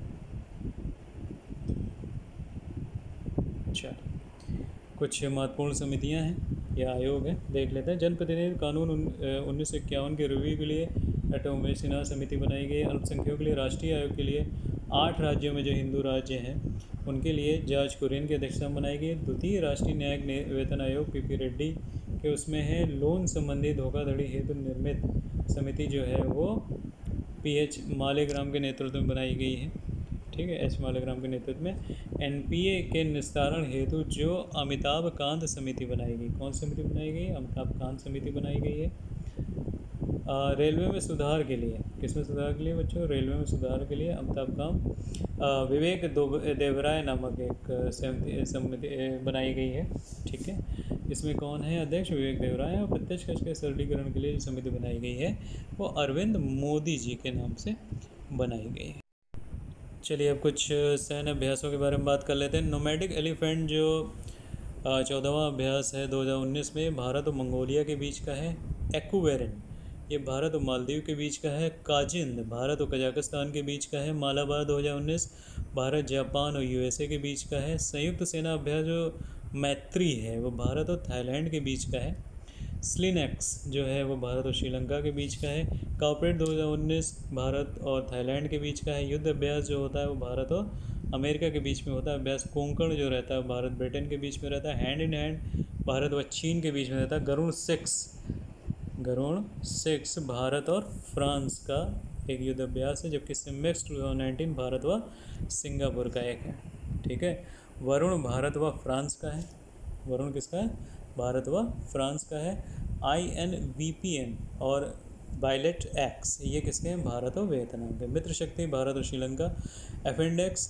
चलो कुछ महत्वपूर्ण समितियां हैं या आयोग हैं, देख लेते हैं। जनप्रतिनिधि कानून उन्नीस सौ इक्यावन के रिव्यू के लिए डॉक्टर उमेश सिन्हा समिति बनाई गई। अल्पसंख्यकों के लिए राष्ट्रीय आयोग के लिए आठ राज्यों में जो हिंदू राज्य हैं उनके लिए जॉर्ज कुरियन की अध्यक्षता में बनाई गई। द्वितीय राष्ट्रीय न्यायिक वेतन आयोग पी पी रेड्डी के उसमें है। लोन संबंधी धोखाधड़ी हेतु निर्मित समिति जो है वो पी एच मालेग्राम के नेतृत्व में बनाई गई है। ठीक है, एच मालेग्राम के नेतृत्व में। एनपीए के निस्तारण हेतु जो अमिताभ कांत समिति बनाई गई, कौन समिति बनाई गई? अमिताभ कांत समिति बनाई गई है। रेलवे में सुधार के लिए, किसमें सुधार के लिए बच्चों? रेलवे में सुधार के लिए अमिताभ कांत विवेक देवराय नामक एक समिति बनाई गई है। ठीक है, इसमें कौन है अध्यक्ष? विवेक देवराय। और प्रत्यक्ष कर के सरलीकरण के लिए जो समिति बनाई गई है वो अरविंद मोदी जी के नाम से बनाई गई है। चलिए अब कुछ सैन्य अभ्यासों के बारे में बात कर लेते हैं। नोमैडिक एलिफेंट जो चौदहवां अभ्यास है दो हज़ार उन्नीस में भारत और मंगोलिया के बीच का है। एक्वेरन ये भारत और मालदीव के बीच का है। काजिंद भारत और कजाकिस्तान के बीच का है। मालाबार दो हज़ार उन्नीस भारत जापान और यूएसए के बीच का है। संयुक्त सेना अभ्यास जो मैत्री है वो भारत और थाईलैंड के बीच का है। स्लिनेक्स जो है वो भारत और श्रीलंका के बीच का है। कॉर्पोरेट दो हज़ार उन्नीस भारत और थाईलैंड के बीच का है। युद्ध अभ्यास जो होता है वो भारत और अमेरिका के बीच में होता है अभ्यास। कोंकण जो रहता है भारत ब्रिटेन के बीच में रहता है। हैंड इन हैंड भारत व चीन के बीच में रहता है। गरुण सिक्स गरुण सिक्स भारत और फ्रांस का एक युद्ध अभ्यास है, जबकि SIMBEX two thousand nineteen Bharat व सिंगापुर का एक है। ठीक है, वरुण भारत व फ्रांस का है। वरुण किसका है? भारत व फ्रांस का है। I N V P N और वायलेट एक्स ये किसके हैं? भारत और वियतनाम के। मित्र शक्ति भारत और श्रीलंका। एफेंडेक्स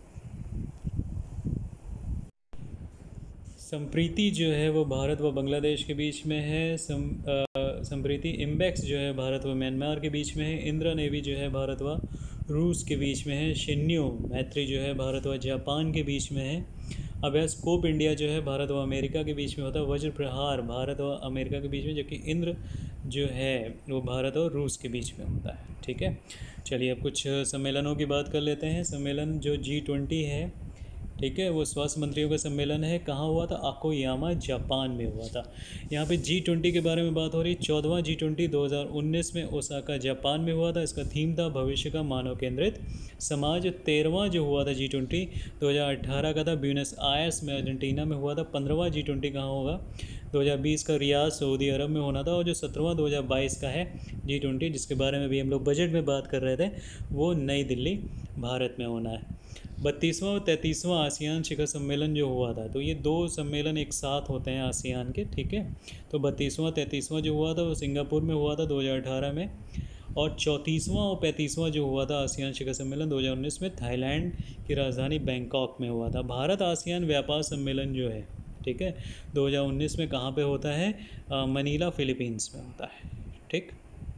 संप्रीति जो है वो भारत व बांग्लादेश के बीच में है। सम संप्रीति इम्बेक्स जो है भारत व म्यांमार के बीच में है। इंदिरा नेवी जो है भारत व रूस के बीच में है। शिन्यो मैत्री जो है भारत व जापान के बीच में है। अभ्यास कोप इंडिया जो है भारत व अमेरिका के बीच में होता है। वज्र प्रहार भारत व अमेरिका के बीच में, जबकि इंद्र जो है वो भारत और रूस के बीच में होता है। ठीक है, चलिए अब कुछ सम्मेलनों की बात कर लेते हैं। सम्मेलन जो जी ट्वेंटी है, ठीक है, वो स्वास्थ्य मंत्रियों का सम्मेलन है। कहाँ हुआ था? अकोयामा जापान में हुआ था। यहाँ पे जी ट्वेंटी के बारे में बात हो रही। चौदहवां जी ट्वेंटी दो हज़ार उन्नीस में ओसाका जापान में हुआ था। इसका थीम था भविष्य का मानव केंद्रित समाज। तेरहवां जो हुआ था जी ट्वेंटी दो हज़ार अट्ठारह का था, ब्यूनस आयर्स में अर्जेंटीना में हुआ था। पंद्रहवां जी ट्वेंटी कहाँ होगा? दो हज़ार बीस का रियाद सऊदी अरब में होना था। और जो सत्रहवां दो हज़ार बाईस का है जी ट्वेंटी, जिसके बारे में भी हम लोग बजट में बात कर रहे थे, वो नई दिल्ली भारत में होना है। बत्तीसवां और तैंतीसवां आसियान शिखर सम्मेलन जो हुआ था, तो ये दो सम्मेलन एक साथ होते हैं आसियान के। ठीक है, तो बत्तीसवां तैंतीसवां जो हुआ था वो सिंगापुर में हुआ था दो हज़ार अठारह में। और चौंतीसवां और पैंतीसवां जो हुआ था आसियान शिखर सम्मेलन दो हज़ार उन्नीस में थाईलैंड की राजधानी बैंकॉक में हुआ था। भारत आसियान व्यापार सम्मेलन जो है, ठीक है, दो हज़ार उन्नीस में कहाँ पे होता है? मनीला फिलीपींस में होता है। ठीक,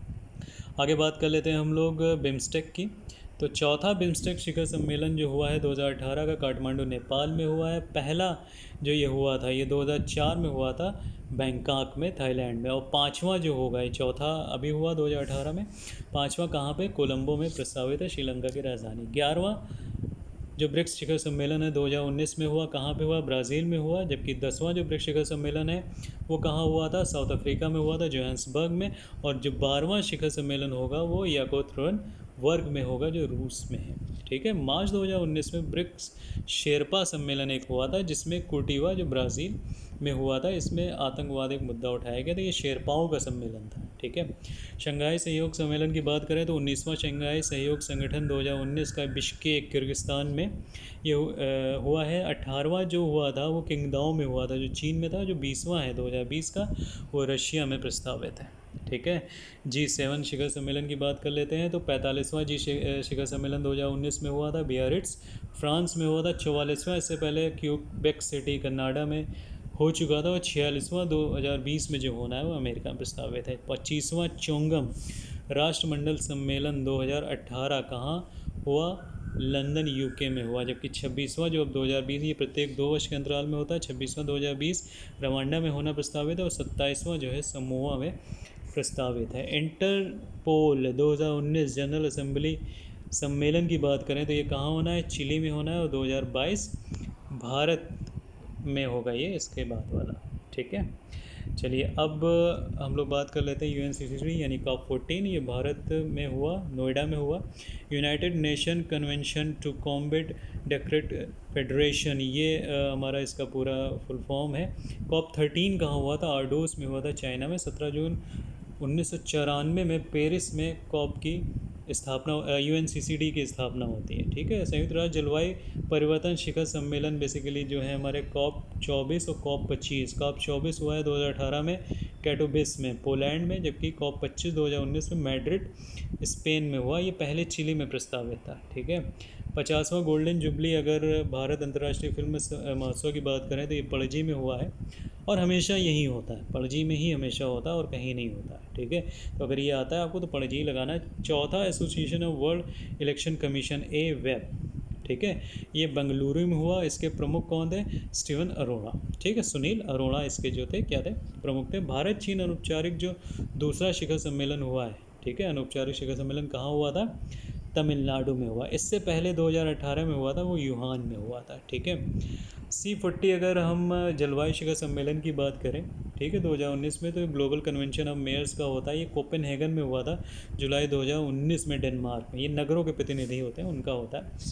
आगे बात कर लेते हैं हम लोग बिम्स्टेक की। तो चौथा बिम्स्टेक शिखर सम्मेलन जो हुआ है दो हज़ार अठारह का काठमांडू नेपाल में हुआ है। पहला जो ये हुआ था ये दो हज़ार चार में हुआ था बैंकॉक में थाईलैंड में। और पांचवा जो होगा, ये चौथा अभी हुआ दो हज़ार अठारह में, पांचवा कहाँ पे? कोलंबो में प्रस्तावित है, श्रीलंका की राजधानी। ग्यारहवां जो ब्रिक्स शिखर सम्मेलन है दो हज़ार उन्नीस में हुआ, कहाँ पे हुआ? ब्राज़ील में हुआ। जबकि दसवां जो ब्रिक्स शिखर सम्मेलन है वो कहाँ हुआ था? साउथ अफ्रीका में हुआ था, जोहान्सबर्ग में। और जो बारहवां शिखर सम्मेलन होगा वो याकोथ्रन वर्ग में होगा, जो रूस में है। ठीक है, मार्च दो हज़ार उन्नीस में ब्रिक्स शेरपा सम्मेलन एक हुआ था, जिसमें कुर्टिवा जो ब्राज़ील में हुआ था, इसमें आतंकवाद एक मुद्दा उठाया गया था। ये शेरपाओं का सम्मेलन था। ठीक है, शंघाई सहयोग सम्मेलन की बात करें तो उन्नीसवां शंघाई सहयोग संगठन दो हज़ार उन्नीस का बिश्केक किर्गिस्तान में ये हुआ है। अठारहवां जो हुआ था वो किंगदाओ में हुआ था, जो चीन में था। जो बीसवां है दो हज़ार बीस का, वो रशिया में प्रस्तावित है। ठीक है, जी सेवन शिखर सम्मेलन की बात कर लेते हैं। तो पैंतालीसवां जी शिखर सम्मेलन दो हज़ार उन्नीस में हुआ था, बियारिट्स फ्रांस में हुआ था। चौवालीसवां इससे पहले क्यूबेक सिटी कनाडा में हो चुका था। और छियालीसवां दो हज़ार बीस में जो होना है वो अमेरिका में प्रस्तावित है। पच्चीसवां चोंगम राष्ट्रमंडल सम्मेलन दो हज़ार अठारह कहाँ हुआ? लंदन यूके में हुआ। जबकि छब्बीसवां जो अब दो हज़ार बीस, ये प्रत्येक दो वर्ष के अंतराल में होता है। छब्बीसवां दो हज़ार बीस रवांडा में होना प्रस्तावित है। और सत्ताईसवां जो है समोआ में प्रस्तावित है। इंटरपोल दो हज़ार उन्नीस जनरल असेंबली सम्मेलन की बात करें तो ये कहाँ होना है? चिली में होना है। और दो हज़ार बाईस भारत में होगा ये इसके बाद वाला। ठीक है, चलिए अब हम लोग बात कर लेते हैं U N C C three यानी कॉप फोर्टीन। ये भारत में हुआ, नोएडा में हुआ। United Nation convention to combat desertification, ये आ, हमारा इसका पूरा फुल फॉर्म है। कॉप थर्टीन कहाँ हुआ था? आर्डोस में हुआ था, चाइना में। सत्रह जून उन्नीस सौ चौरानवे में पेरिस में कॉप की स्थापना, U N C C D की स्थापना होती है। ठीक है, संयुक्त राष्ट्र जलवायु परिवर्तन शिखर सम्मेलन बेसिकली जो है हमारे कॉप चौबीस और कॉप पच्चीस। कॉप चौबीस हुआ है दो हज़ार अठारह में कैटोबिस में पोलैंड में, जबकि कॉप पच्चीस दो हज़ार उन्नीस में मैड्रिड स्पेन में हुआ। ये पहले चिली में प्रस्तावित था। ठीक है, पचासवां गोल्डन जुबली अगर भारत अंतर्राष्ट्रीय फिल्म महोत्सव की बात करें तो ये पणजी में हुआ है। और हमेशा यही होता है, पणजी में ही हमेशा होता है और कहीं नहीं होता है। ठीक है, तो अगर ये आता है आपको तो पणजी लगाना है। चौथा association of world election commission A वेब, ठीक है, ये बेंगलुरु में हुआ। इसके प्रमुख कौन थे? स्टीवन अरोड़ा। ठीक है, सुनील अरोड़ा इसके जो थे क्या थे? प्रमुख थे। भारत चीन अनौपचारिक जो दूसरा शिखर सम्मेलन हुआ है, ठीक है, अनौपचारिक शिखर सम्मेलन कहाँ हुआ था? तमिलनाडु में हुआ। इससे पहले दो हज़ार अठारह में हुआ था, वो यूहान में हुआ था। ठीक है, सी फोर्टी अगर हम जलवायु शिखर सम्मेलन की बात करें, ठीक है, दो हज़ार उन्नीस में, तो ग्लोबल कन्वेंशन ऑफ मेयर्स का होता है। ये कोपेनहेगन में हुआ था जुलाई दो हज़ार उन्नीस में डेनमार्क में। ये नगरों के प्रतिनिधि होते हैं, उनका होता है।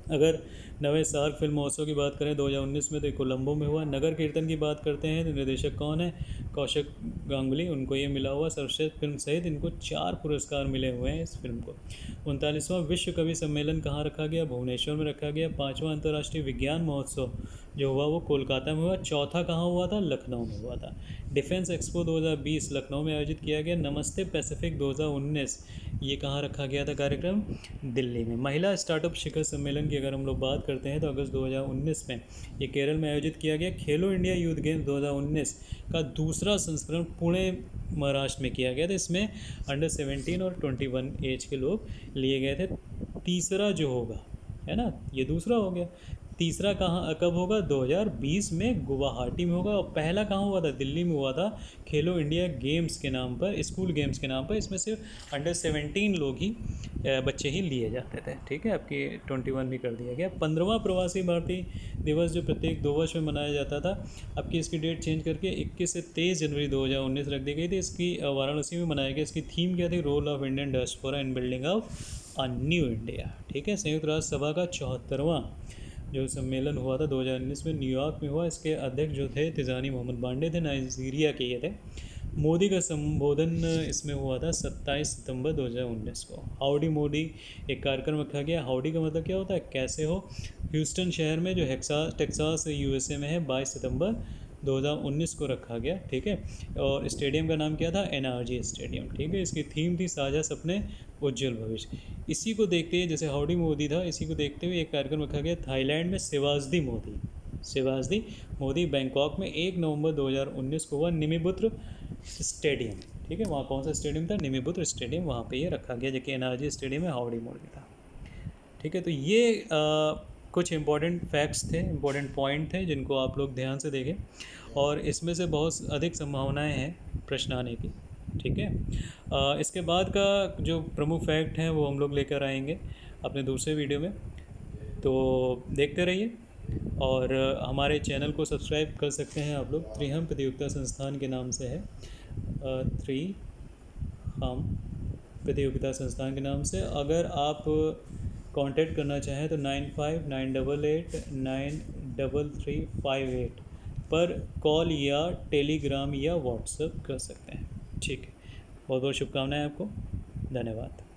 अगर नवे सार्क फिल्म महोत्सव की बात करें दो हज़ार उन्नीस में तो कोलंबो में हुआ। नगर कीर्तन की बात करते हैं तो निर्देशक कौन है, कौशिक गांगुली, उनको ये मिला हुआ। सर्वश्रेष्ठ फिल्म सहित इनको चार पुरस्कार मिले हुए हैं इस फिल्म को। उनतालीसवां विश्व कवि सम्मेलन कहाँ रखा गया, भुवनेश्वर में रखा गया। पाँचवां अंतर्राष्ट्रीय विज्ञान महोत्सव जो हुआ वो कोलकाता में हुआ। चौथा कहाँ हुआ था, लखनऊ में हुआ था। डिफेंस एक्सपो दो हज़ार बीस लखनऊ में आयोजित किया गया। नमस्ते पैसिफिक दो हज़ार उन्नीस ये कहाँ रखा गया था कार्यक्रम, दिल्ली में। महिला स्टार्टअप शिखर सम्मेलन की अगर हम लोग बात करते हैं तो अगस्त दो हज़ार उन्नीस में ये केरल में आयोजित किया गया। खेलो इंडिया यूथ गेम्स दो हज़ार उन्नीस का दूसरा संस्करण पुणे महाराष्ट्र में किया गया था। इसमें अंडर सेवेंटीन और ट्वेंटी वन एज के लोग लिए गए थे। तीसरा जो होगा है ना, ये दूसरा हो गया। तीसरा कहाँ कब होगा, दो हज़ार बीस में गुवाहाटी में होगा। और पहला कहाँ हुआ था, दिल्ली में हुआ था, खेलो इंडिया गेम्स के नाम पर, स्कूल गेम्स के नाम पर। इसमें सिर्फ अंडर सेवेंटीन लोग ही बच्चे ही लिए जाते थे, ठीक है। आपकी ट्वेंटी वन भी कर दिया गया। पंद्रहवां प्रवासी भारतीय दिवस जो प्रत्येक दो वर्ष में मनाया जाता था, आपकी इसकी डेट चेंज करके इक्कीस से तेईस जनवरी दो हज़ार उन्नीस रख दी गई थी। इसकी वाराणसी में मनाया गया। इसकी थीम क्या थी, role of Indian diaspora in building of a new India, ठीक है। संयुक्त राष्ट्र सभा का चौहत्तरवां जो सम्मेलन हुआ था दो हज़ार उन्नीस में न्यूयॉर्क में हुआ। इसके अध्यक्ष जो थे तिजानी मोहम्मद बांडे थे, नाइजीरिया के ये थे। मोदी का संबोधन इसमें हुआ था सत्ताईस सितंबर दो हज़ार उन्नीस को। हाउडी मोदी एक कार्यक्रम रखा गया। हाउडी का मतलब क्या होता है, कैसे हो। ह्यूस्टन शहर में जो हेक्सास टेक्सास यूएसए में है, बाईस सितंबर दो हज़ार उन्नीस को रखा गया, ठीक है। और स्टेडियम का नाम क्या था, एनआरजी स्टेडियम, ठीक है। इसकी थीम थी साझा सपने उज्जवल भविष्य। इसी को देखते हुए, जैसे हाउडी मोदी था, इसी को देखते हुए एक कार्यक्रम रखा गया थाईलैंड में Sawasdee Modi Sawasdee Modi Bangkok में एक नवंबर दो हज़ार उन्नीस को हुआ। निमिबुत्र स्टेडियम, ठीक है। वहाँ कौन सा स्टेडियम था, निमिबुत्र स्टेडियम, वहाँ पे ये रखा गया, जो कि एनआरजी स्टेडियम में हाउडी मोदी था, ठीक है। तो ये आ, कुछ इंपॉर्टेंट फैक्ट्स थे, इंपॉर्टेंट पॉइंट थे जिनको आप लोग ध्यान से देखें। और इसमें से बहुत अधिक संभावनाएं हैं प्रश्न आने की, ठीक है। आ, इसके बाद का जो प्रमुख फैक्ट हैं वो हम लोग लेकर आएंगे अपने दूसरे वीडियो में, तो देखते रहिए। और हमारे चैनल को सब्सक्राइब कर सकते हैं आप लोग, त्रिहम प्रतियोगिता संस्थान के नाम से है, त्रिहम प्रतियोगिता संस्थान के नाम से। अगर आप कांटेक्ट करना चाहें तो nine five nine double eight nine double three five eight पर कॉल या टेलीग्राम या व्हाट्सएप कर सकते हैं, ठीक है। बहुत बहुत शुभकामनाएं आपको, धन्यवाद।